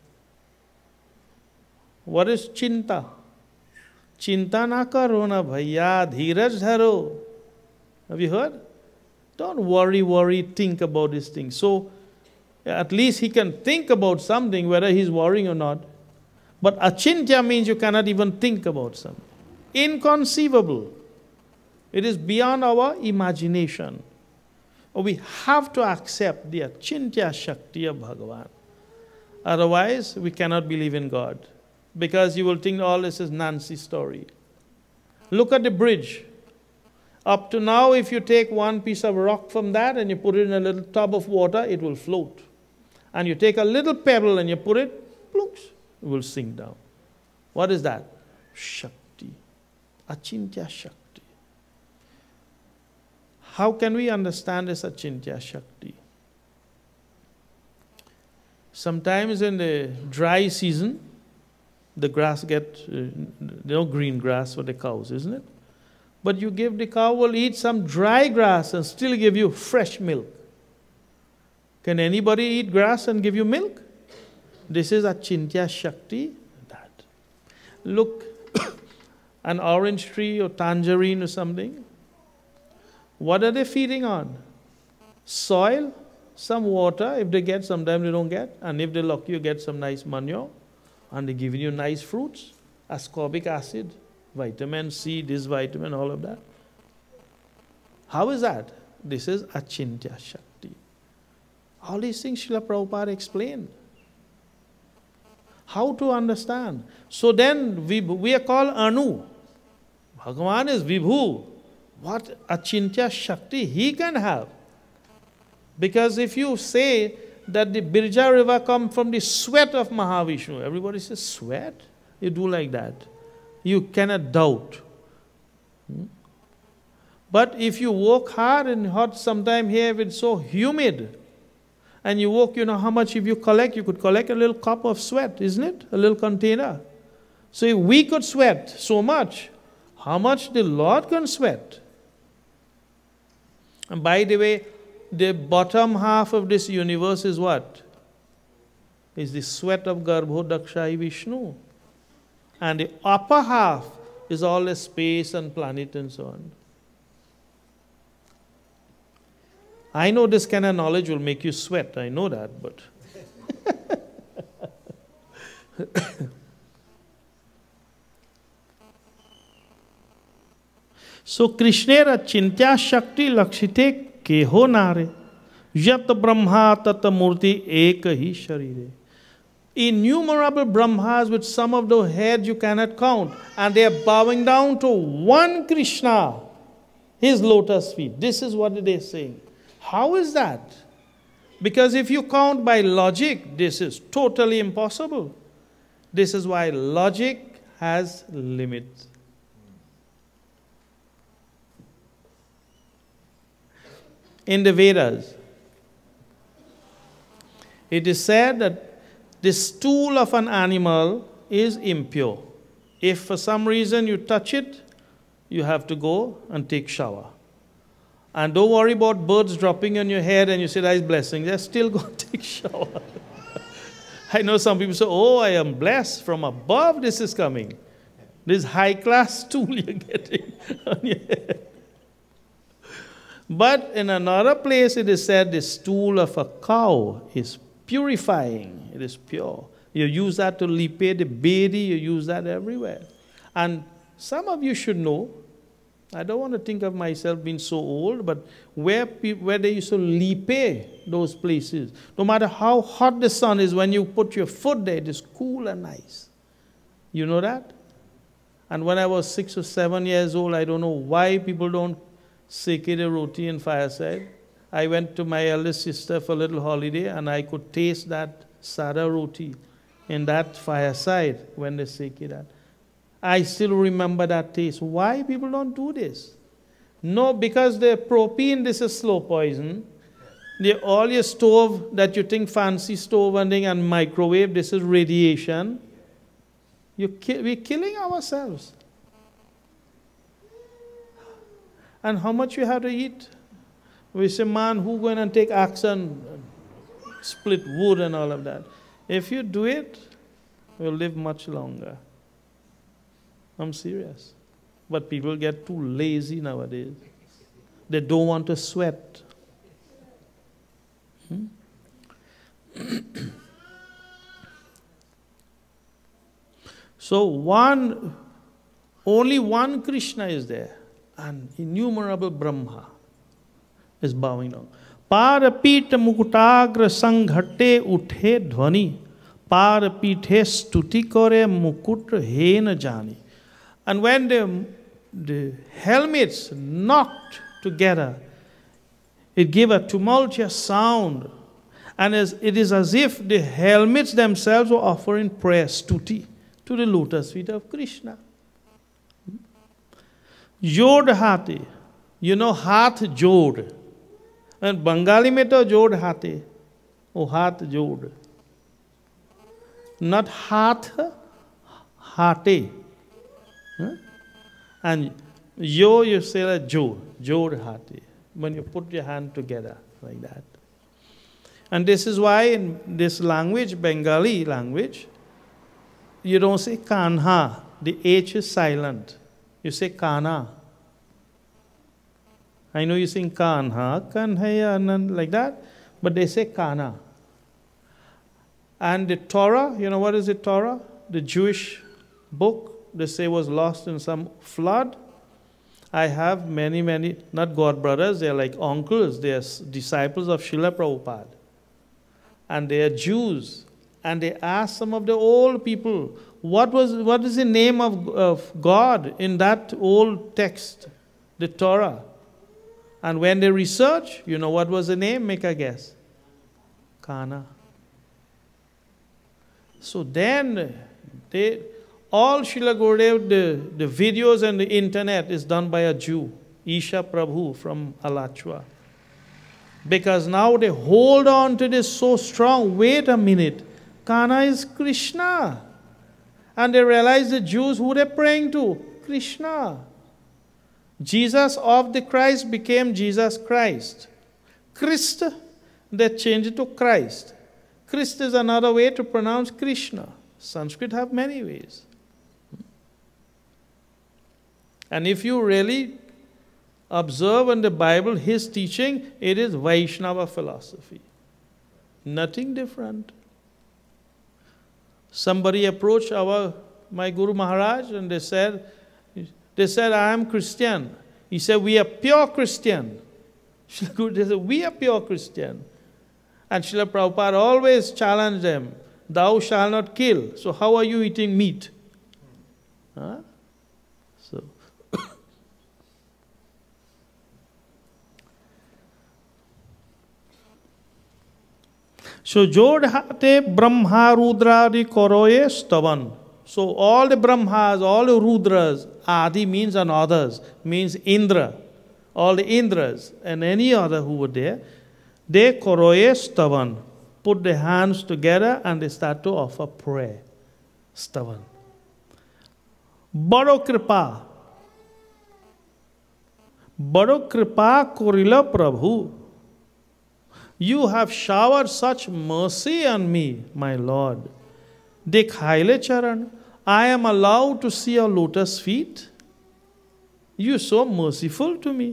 What is Chinta? Chinta na karo na bhaiya, dheeraj dharo. Have you heard? Don't worry, worry, think about this thing. So, at least he can think about something, whether he's worrying or not. But achintya means you cannot even think about something. Inconceivable. It is beyond our imagination. We have to accept the achintya shakti of Bhagavan. Otherwise, we cannot believe in God. Because you will think all this is Nancy's story. Look at the bridge. Up to now, if you take one piece of rock from that and you put it in a little tub of water, it will float. And you take a little pebble and you put it, plunks, it will sink down. What is that? Shakti. Achintya Shakti. How can we understand this Achintya Shakti? Sometimes in the dry season, the grass gets, uh, no green grass for the cows, isn't it? But you give the cow will eat some dry grass and still give you fresh milk. Can anybody eat grass and give you milk? This is Achintya Shakti. That. Look, an orange tree or tangerine or something. What are they feeding on? Soil, some water. If they get, sometimes they don't get. And if they're lucky, you get some nice manure. And they're giving you nice fruits, ascorbic acid, vitamin C, this vitamin, all of that. How is that? This is Achintya Shakti. All these things Srila Prabhupada explained. How to understand. So then we, we are called Anu. Bhagavan is Vibhu. What Achintya Shakti he can have. Because if you say that the Birja river comes from the sweat of Mahavishnu, everybody says, sweat? You do like that. You cannot doubt. Hmm? But if you work hard and hot sometime here, it's so humid, and you work, you know how much if you collect, you could collect a little cup of sweat, isn't it? A little container. So if we could sweat so much, how much the Lord can sweat? And by the way, the bottom half of this universe is what? Is the sweat of Garbhodakshai Vishnu. And the upper half is all the space and planet and so on. I know this kind of knowledge will make you sweat, I know that, but So Krishnera chintya shakti lakshite keho nare yat brahma tat murti ekahi sharire. Innumerable Brahmas with some of the heads you cannot count, and they are bowing down to one Krishna, his lotus feet. This is what they are saying. How is that? Because if you count by logic, this is totally impossible. This is why logic has limits. In the Vedas, it is said that the stool of an animal is impure. If for some reason you touch it, you have to go and take shower. And don't worry about birds dropping on your head and you say, that is blessing. They're still going to take shower. I know some people say, oh, I am blessed. From above this is coming. This high-class stool you're getting on your head. But in another place it is said the stool of a cow is purifying. It is pure. You use that to lipe the baby. You use that everywhere. And some of you should know, I don't want to think of myself being so old, but where, where they used to lipe those places, no matter how hot the sun is, when you put your foot there, it is cool and nice. You know that? And when I was six or seven years old, I don't know why people don't seke the roti in fireside. I went to my eldest sister for a little holiday and I could taste that sada roti in that fireside when they seke that. I still remember that taste. Why people don't do this? No, because the propane, this is slow poison. The all your stove that you think fancy stove and thing and microwave, this is radiation. You ki we're killing ourselves. And how much you have to eat? We say, man, who going and take axe and split wood and all of that? If you do it, you'll live much longer. I'm serious. But people get too lazy nowadays. They don't want to sweat. Hmm? So one, only one Krishna is there. And innumerable Brahma is bowing down. Parapita mukutagra sanghate uthe dhvani. Parapithe stuti kore mukutra hena jani. And when the, the helmets knocked together, it gave a tumultuous sound. And as, it is as if the helmets themselves were offering prayer, stuti, to the lotus feet of Krishna. Jod hate. You know, hath jod. And Bengali mein to jod hate. Oh, hath jod. Not hath, hate. Huh? And yo, you say like jod. Jod hate. When you put your hand together like that. And this is why in this language, Bengali language, you don't say kanha. The H is silent. You say kana. I know you sing kanha, kanhaya, like that, but they say kana. And the Torah, you know what is the Torah? The Jewish book, they say was lost in some flood. I have many, many, not God brothers, they're like uncles, they're disciples of Srila Prabhupada. And they are Jews. And they asked some of the old people, what was what is the name of, of God in that old text, the Torah? And when they research, you know what was the name? Make a guess. Kana. So then, they, all Srila Gurudev, the, the videos and the internet is done by a Jew, Isha Prabhu from Alachua. Because now they hold on to this so strong. Wait a minute. Kana is Krishna. And they realize the Jews who they're praying to, Krishna. Jesus of the Christ became Jesus Christ. Christ, they changed it to Christ. Christ is another way to pronounce Krishna. Sanskrit have many ways. And if you really observe in the Bible his teaching, it is Vaishnava philosophy. Nothing different. Somebody approached our my Guru Maharaj and they said, they said, I am Christian. He said, we are pure Christian. Srila Gurudev said, we are pure Christian. And Srila Prabhupada always challenged them, thou shalt not kill. So how are you eating meat? Huh? So, so Jodhate Brahma Rudradi Koroye Stavan. So all the Brahmas, all the Rudras, Adi means and others, means Indra. All the Indras and any other who were there, they Koroye Stavan, put their hands together and they start to offer prayer. Stavan. Bado Kripa. Bado Kripa Korila Prabhu. You have showered such mercy on me, my Lord. Dekhaile Charan, I am allowed to see your lotus feet. You are so merciful to me.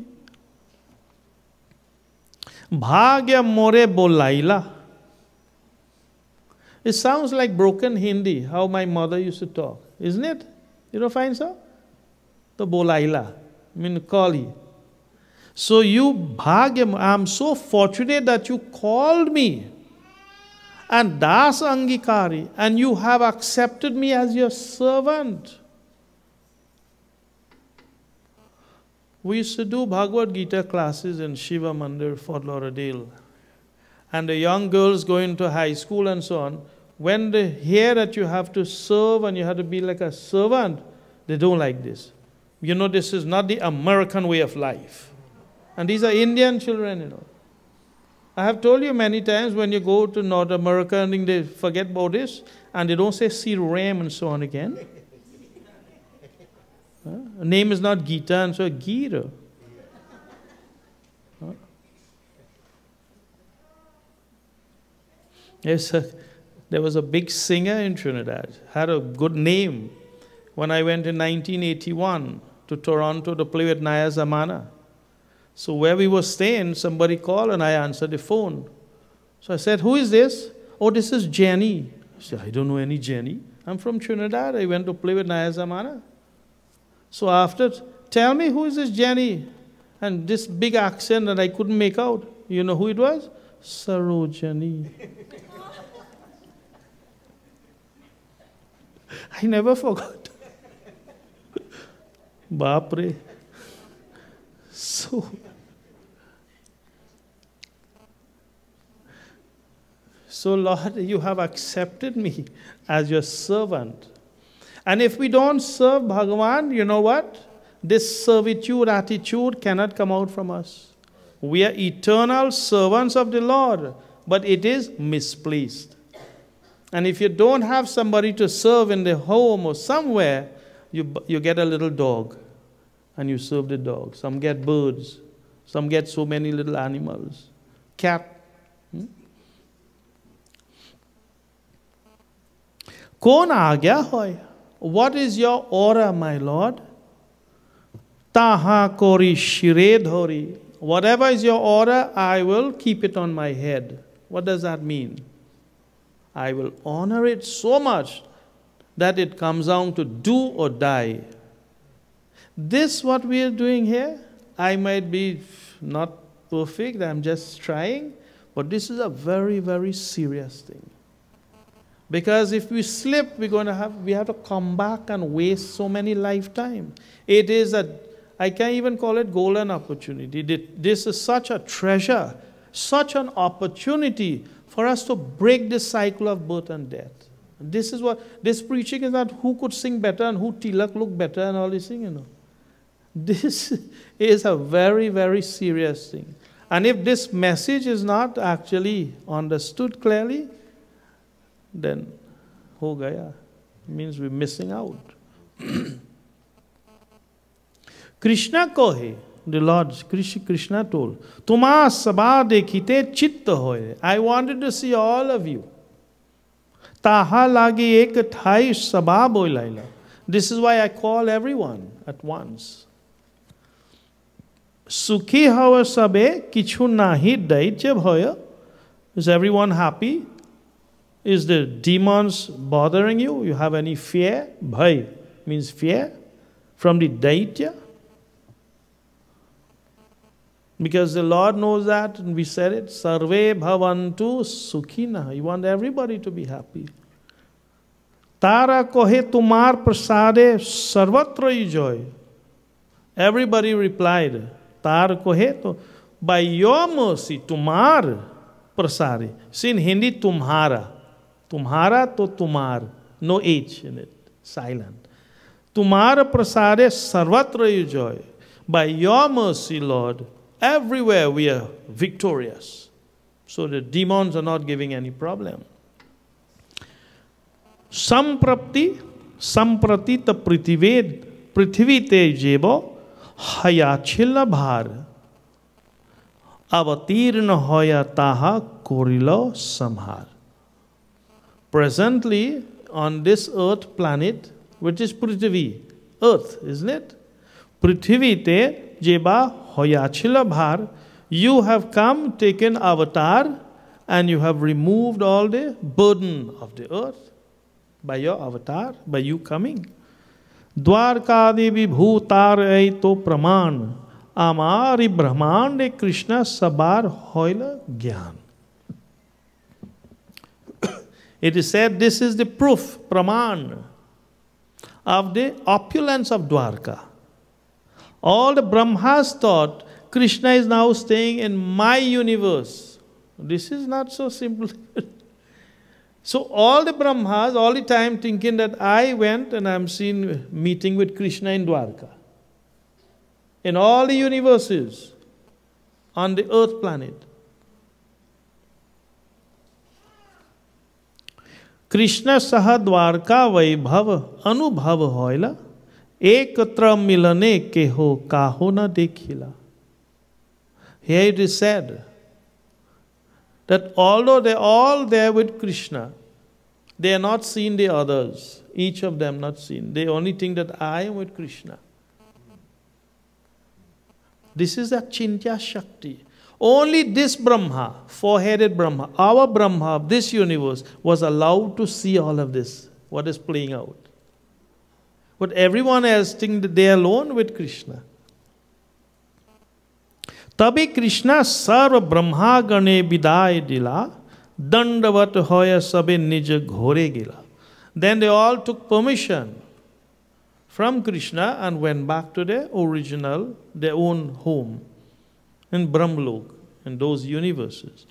Bhagya more bolaila. It sounds like broken Hindi, how my mother used to talk, isn't it? You don't find so? The bolaila, I mean kali. So you, Bhagya, I am so fortunate that you called me. And Das Angikari, and you have accepted me as your servant. We used to do Bhagavad Gita classes in Shiva Mandir, Fort Lauderdale. And the young girls going to high school and so on, when they hear that you have to serve and you have to be like a servant, they don't like this. You know, this is not the American way of life. And these are Indian children, you know. I have told you many times when you go to North America and they forget about this and they don't say Sri Ram and so on again. Huh? The name is not Gita and so Gita. Huh? Yes, uh, there was a big singer in Trinidad, had a good name. When I went in nineteen eighty-one to Toronto to play with Naya Zamana. So where we were staying, somebody called and I answered the phone. So I said, who is this? Oh, this is Jenny. I said, I don't know any Jenny. I'm from Trinidad. I went to play with Naya Zamana. So after, tell me who is this Jenny? And this big accent that I couldn't make out. You know who it was? Sarojani. I never forgot. Bapre. So, so Lord, you have accepted me as your servant. And if we don't serve Bhagavan, you know what? This servitude attitude cannot come out from us. We are eternal servants of the Lord, but it is misplaced. And if you don't have somebody to serve in the home or somewhere, you, you get a little dog. And you serve the dog. Some get birds. Some get so many little animals. Cat. Hmm? Kon agya hoy? What is your order, my Lord? Taha kori shire dhori. Whatever is your order, I will keep it on my head. What does that mean? I will honor it so much that it comes down to do or die. This, what we are doing here, I might be not perfect, I'm just trying, but this is a very, very serious thing. Because if we slip, we're going to have, we have to come back and waste so many lifetimes. It is a, I can't even call it golden opportunity. This is such a treasure, such an opportunity for us to break this cycle of birth and death. This is what, this preaching is not who could sing better and who Tilak look better and all this thing, you know. This is a very, very serious thing. And if this message is not actually understood clearly, then ho gaya. Means we're missing out. Krishna kohe, the Lord Krishna told, Tuma sabha dekhite chitta hoye. I wanted to see all of you. Taha lagi ek thai sabha boilaila. This is why I call everyone at once. Sukhi hawa sabe kichu nahi daitya bhaya. Is everyone happy? Is the demons bothering you? You have any fear? Bhai means fear from the daitya. Because the Lord knows that, and we said it, Sarve bhavantu sukhina. You want everybody to be happy. Tara kohe tumar prasade sarvatra joy. Everybody replied, Tar kohe to, by your mercy, tumar prasade. See in Hindi, tumhara. Tumhara to tumar. No H in it. Silent. Tumar prasade sarvatra joy. By your mercy, Lord, everywhere we are victorious. So the demons are not giving any problem. Samprapti, sampratita prithived, prithivite jebo, hayachilla bhar, avatirna hoya taha korilo samhar. Presently, on this earth planet, which is Prithvi, earth, isn't it? Prithivite jeba hoyachila bhar, you have come, taken avatar, and you have removed all the burden of the earth by your avatar, by you coming. Dwarkadi vibhutar aito praman, amari brahmande Krishna sabar hoila gyan. It is said this is the proof, praman, of the opulence of Dwarka. All the Brahmas thought Krishna is now staying in my universe. This is not so simple. So all the Brahmas all the time thinking that I went and I'm seen meeting with Krishna in Dwarka. In all the universes on the earth planet. Krishna saha Dwarka vaibhav anubhav hoila ekatra milane keho kaho na dekhila. Here it is said that although they are all there with Krishna, they are not seen the others. Each of them not seen. They only think that I am with Krishna. This is a Chintya Shakti. Only this Brahma, four-headed Brahma, our Brahma of this universe, was allowed to see all of this, what is playing out. But everyone else thinks that they are alone with Krishna. Tabi Krishna sarva brahma gane biday dila, dandavat hoya sabe nija ghore gila. Then they all took permission from Krishna and went back to their original, their own home in Brahmlok, in those universes.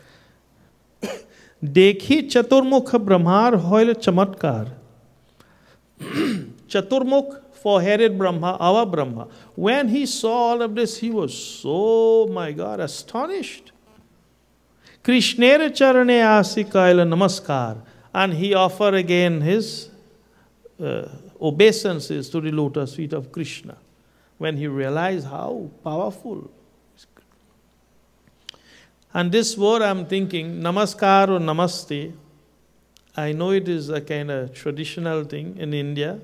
Dekhi chaturmukha brahmar hoyle chamatkar. Chaturmukh, four-headed Brahma, our Brahma, when he saw all of this, he was so, my God, astonished. Krishnere charane asikaila namaskar. And he offered again his uh, obeisances to the lotus feet of Krishna when he realized how powerful. And this word I'm thinking, namaskar or namaste, I know it is a kind of traditional thing in India.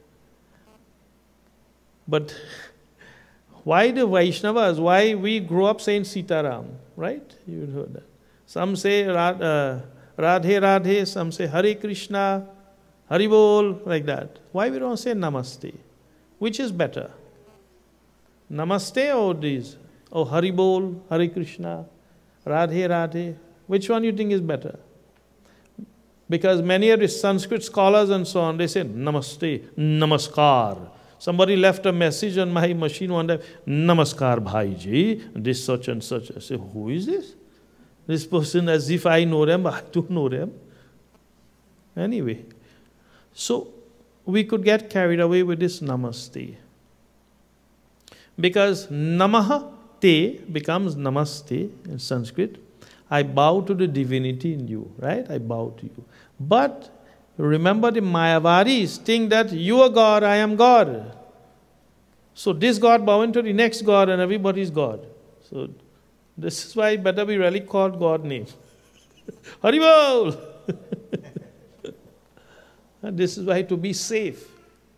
But why the Vaishnavas, why we grew up saying Sitaram, right? You heard that. Some say uh, Radhe Radhe, some say Hare Krishna, Hari Bol, like that. Why we don't say Namaste? Which is better? Namaste or these? Or Hari Bol, Hare Krishna, Radhe Radhe? Which one you think is better? Because many of the Sanskrit scholars and so on, they say Namaste, Namaskar. Somebody left a message on my machine one day, Namaskar Bhaiji, this such and such. I say, who is this? This person, as if I know them, I don't know them. Anyway, so we could get carried away with this Namaste. Because Namaha Te becomes Namaste in Sanskrit. I bow to the divinity in you, right? I bow to you. But remember, the Mayavadis think that you are God, I am God. So this God bowing to the next God and everybody is God. So this is why it better be really called God name. Haribol! And this is why to be safe.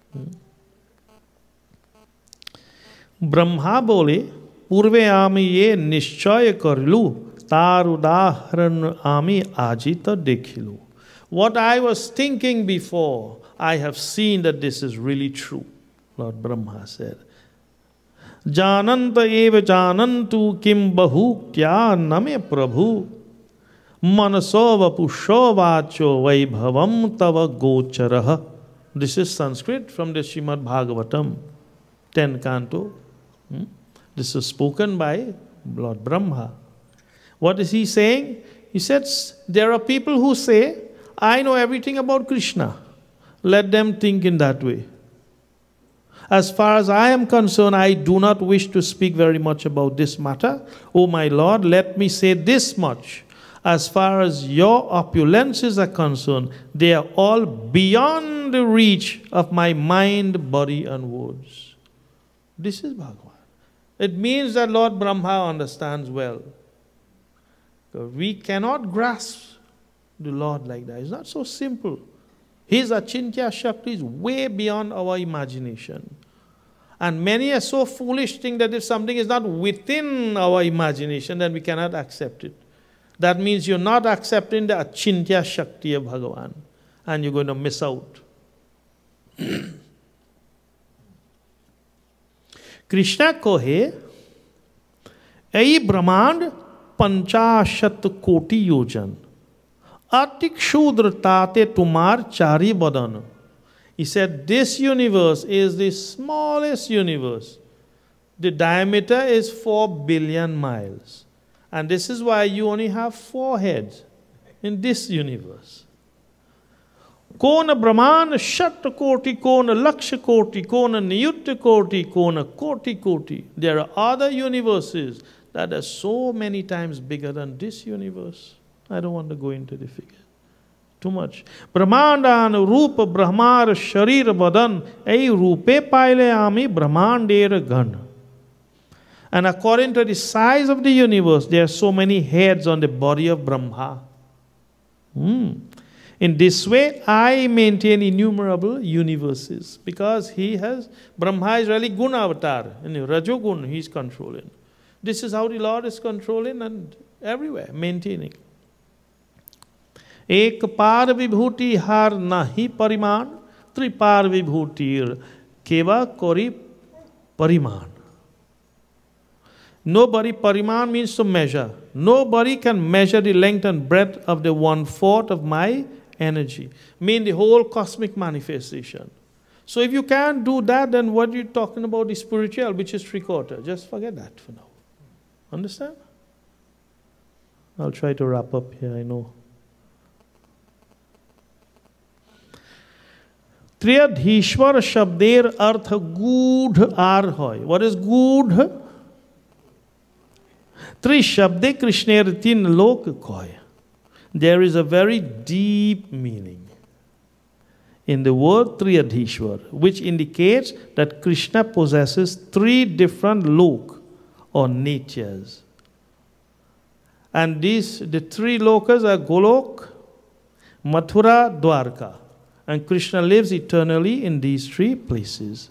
Brahma bole, purve ami ye nishchaya karlu, tar udaharan ami ajita dekhilu. What I was thinking before, I have seen that this is really true, Lord Brahma said. जानंत एव जानन्तु किम बहु क्या नमे प्रभु मनसो वपुषो वाचो वैभवम तव गोचरः. This is Sanskrit from the Srimad Bhagavatam, ten canto. Hmm? This is spoken by Lord Brahma. What is he saying? He says, there are people who say, I know everything about Krishna. Let them think in that way. As far as I am concerned, I do not wish to speak very much about this matter. Oh my Lord, let me say this much. As far as your opulences are concerned, they are all beyond the reach of my mind, body and words. This is Bhagavan. It means that Lord Brahma understands well. We cannot grasp the Lord like that. It's not so simple. His Achintya Shakti is way beyond our imagination. And many are so foolish think that if something is not within our imagination, then we cannot accept it. That means you're not accepting the Achintya Shakti of Bhagavan, and you're going to miss out. Krishna kohe, ei brahmand panchashat koti yojan, atik shudra tate tumar chari badan. He said, this universe is the smallest universe. The diameter is four billion miles. And this is why you only have four heads in this universe. Kona Brahman Shat Koti, Kona Laksha Koti, Kona Niyutta Koti, Kona Koti Koti. There are other universes that are so many times bigger than this universe. I don't want to go into the figure. Too much. Brahmandan Rupa Brahmar Sharir Vadan Ei Rupe Paile Ami Brahmandera Gan. And according to the size of the universe, there are so many heads on the body of Brahma. Hmm. In this way, I maintain innumerable universes because he has, Brahma is really Guna avatar. In Rajogun, he is controlling. This is how the Lord is controlling and everywhere, maintaining. Ek par vibhuti har nahi pariman, tripar vibhutir keva kori pariman. Nobody, pariman means to measure. Nobody can measure the length and breadth of the one-fourth of my energy. Mean the whole cosmic manifestation. So if you can't do that, then what are you talking about the spiritual, which is three-quarter? Just forget that for now. Understand? I'll try to wrap up here, I know. Triyadhishwar Shabder Artha Gudh Arhoy. What is Gudh? Tri Shabde Krishner Tin Lok Koy. There is a very deep meaning in the word Triyadhishwar, which indicates that Krishna possesses three different lok or natures. And these, the three lokas are Golok, Mathura, Dwarka. And Krishna lives eternally in these three places.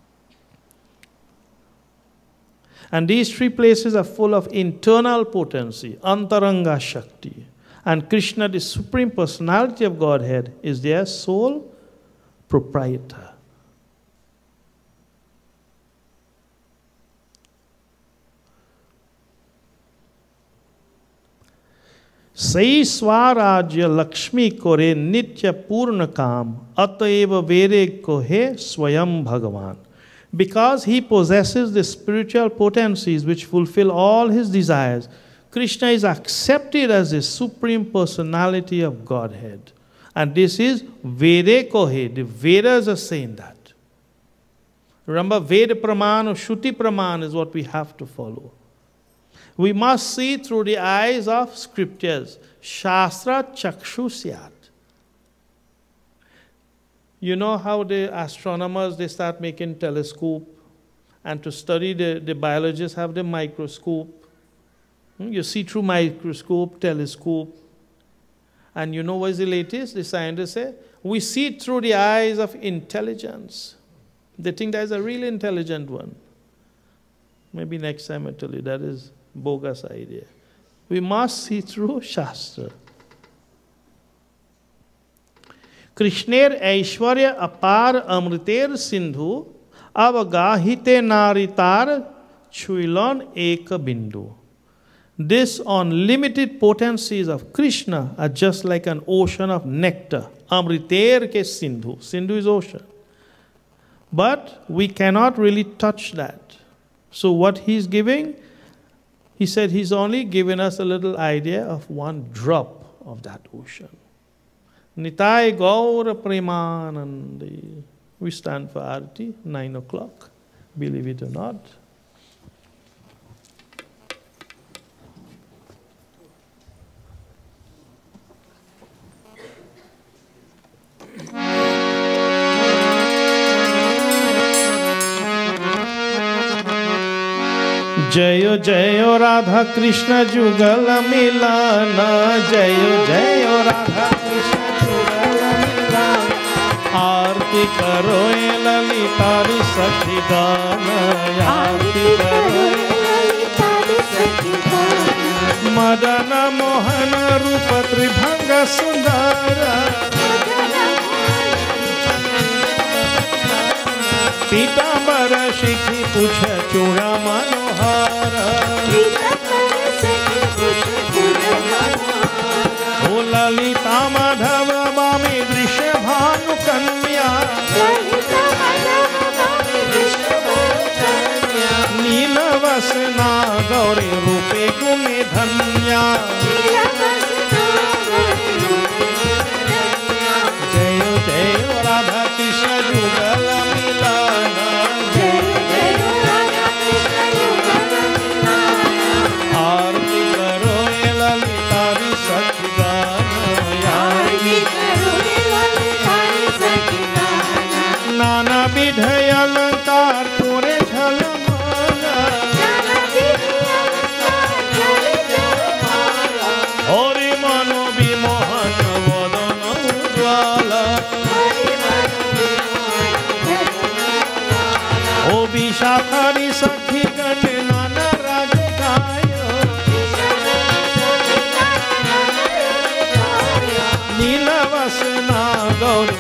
And these three places are full of internal potency, Antaranga Shakti. And Krishna, the Supreme Personality of Godhead, is their sole proprietor. Sai Swarajya Lakshmi Kore Nitya Purna Kam Ataiva Vere Kohe Swayam Bhagavan. Because he possesses the spiritual potencies which fulfill all his desires, Krishna is accepted as the Supreme Personality of Godhead. And this is Vede Kohe. The Vedas are saying that. Remember, Veda Praman or Shruti Praman is what we have to follow. We must see through the eyes of scriptures. Shastra Chakshu Syat. You know how the astronomers, they start making telescope, and to study, the, the biologists have the microscope. You see through microscope, telescope. And you know what is the latest? The scientists say, we see through the eyes of intelligence. They think that is a really intelligent one. Maybe next time I tell you, that is bogus idea. We must see through Shastra. Krishner Aishwarya Apar Amriter Sindhu avagahite naritar chuilon eka bindu. These unlimited potencies of Krishna are just like an ocean of nectar. Amriter ke Sindhu. Sindhu is ocean. But we cannot really touch that. So what he's giving, he said he's only given us a little idea of one drop of that ocean. Nitai Gaura Premanandi. We stand for Arati, nine o'clock. Believe it or not. जयो जयो राधा कृष्ण जुगल मिलाना, जयो जयो राधा कृष्ण जुगल मिलाना, आरती करो ए ललितारी सखी गाना, आरती करो ए ललितारी सखी गाना, मदन मोहन रूप त्रिभंग सुंदर, पीतांबर शिखी पुछ चूड़ा मनोहर, ओ ललिता माधव बामी दृश्य भानु कन्या, नीलवसना गौरी रूपे गुणे धन्या, जय जय राधा कृष्ण जुगल मिलाना, आरती करो ए ललितारी सखी गाना, नाना विधय अलंकार तोरे झलमाला, हरि मनो विमोहन वदन उज्ज्वला, ओ विशाखारी सखी गण नाना राग गायो, नीलवसना गौरी,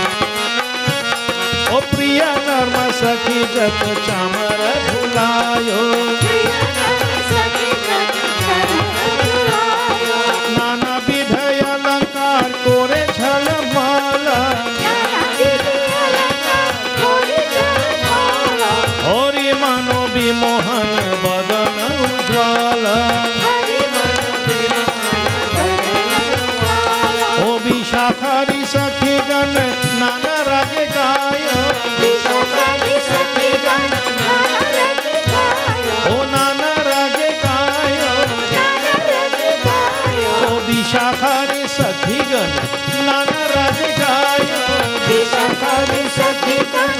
ओ प्रिया नर्म सखी जत चामर झुलायो, नाना विधय अलंकार कोरे झलमाला, हरि मनो विमोहन बदन उज्ज्वला, ओ विशाखारी सखी गण नाना राग गायो, ओ नाना राग गायो, ओ विशाखारी सखी गण नाना राग गायो, विशाखारी सखी गण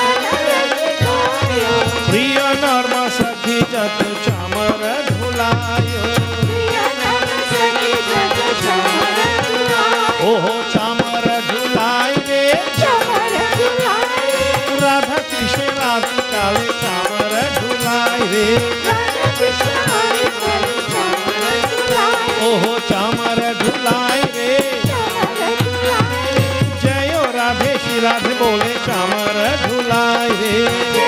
प्रिय नर्म सखी जत चामर झुलायो, ओहो चामर झुलाई रे, राधा कृष्ण राधे काले चामर झुलाई रे, ओहो चामर झुलाई रे, जयो राधे श्री राधे बोले चामर झुलाई रे,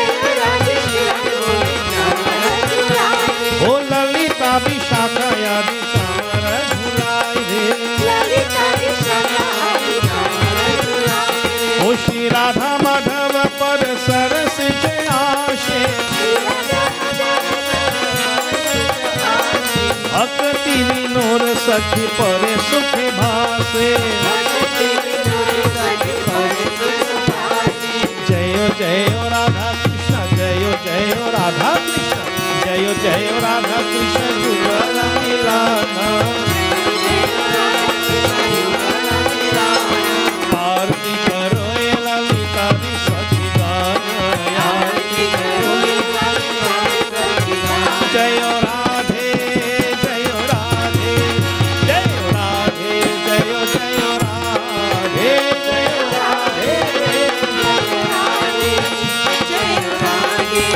ओ ललिता विशाखा आदि चामर झुलाई रे, ओ श्री राधा माधव पर सरस आशे, भक्ति विनोर सखी परे सुख भासे, जय जय राधा कृष्ण, जय जय राधा कृष्ण, जय जय राधा कृष्ण जुगल मिलाना, आरती करो ए ललितारी सखी गाना, जय राधे जय राधे जय राधे जय जय राधे जय राधे,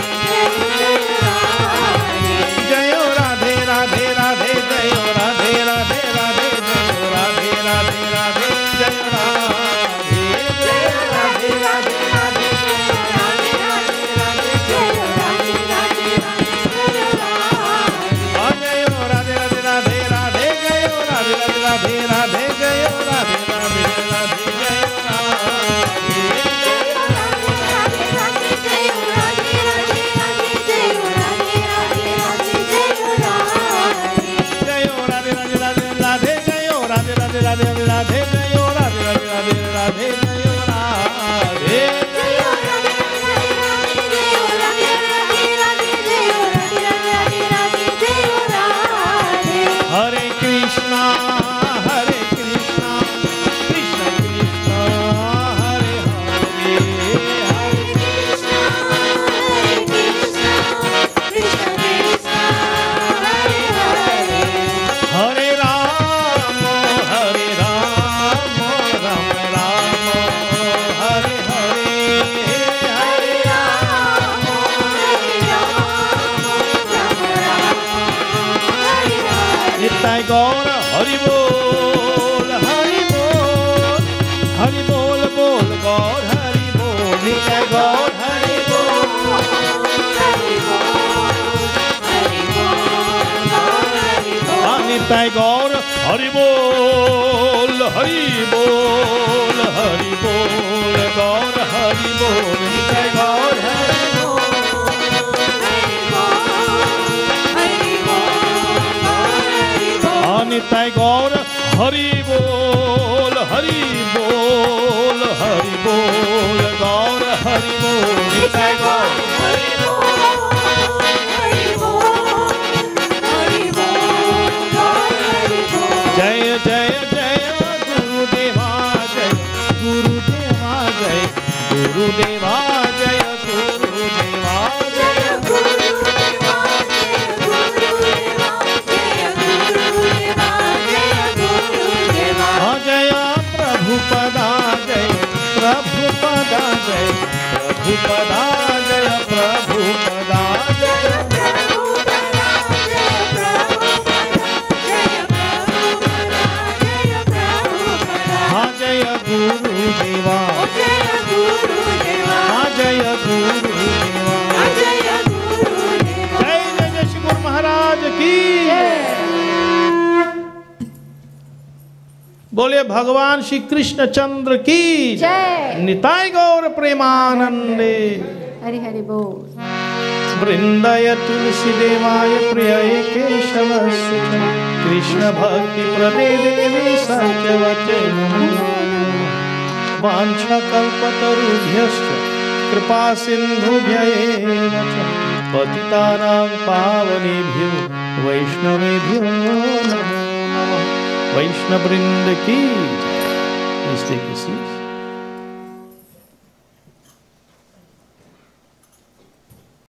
जय राधे राधे राधे जय राधे। निताय गौर हरि बोल हरि बोल हरि बोल बोल गौर हरि बोल निताय गौर हरि बोल हरि बोल हरि बोल हरि बोल निताय गौर हरि बोल हरि बोल हरि बोल गौर हरि बोल निताय गौर हरि निताय गौर हरि बोल हरि बोल हरि बोल गौर हरि बोल निताय गौर हरि बोल हरि बोल हरि बोल हरि बोल जय जय जय गुरुदेवा जय गुरुदेवा जय गुरुदेवा जय गुरुदेवा जय गुरुदेवा जय गुरुदेवा जय गुरुदेवा जय गुरुदेवा जय प्रभुपदा जय प्रभुपदा जय प्रभुपदा जय प्रभुपदा जय प्रभुपदा जय प्रभुपदा जय प्रभुपदा जय प्रभुपदा हाँ जय गुरुदेवा जय गुरुदेवा हाँ जय गुरुदेवा जय गुरुदेवा जय जय जय श्री गुरु महाराज की बोले भगवान श्री कृष्ण चंद्र की जय निताय गौर प्रेमानंदे हरि हरि बोल वृंदय तुलसी देवाय प्रिय केशवस्य कृष्ण भक्ति प्रदे देवी सत्यवते वाञ्छाकल्पतरुभ्यश्च कृपा सिन्धुभ्यैव च पतितानां पावनेभ्यो वैष्णवेभ्यो नमो नमः वैष्णववृंद की जय।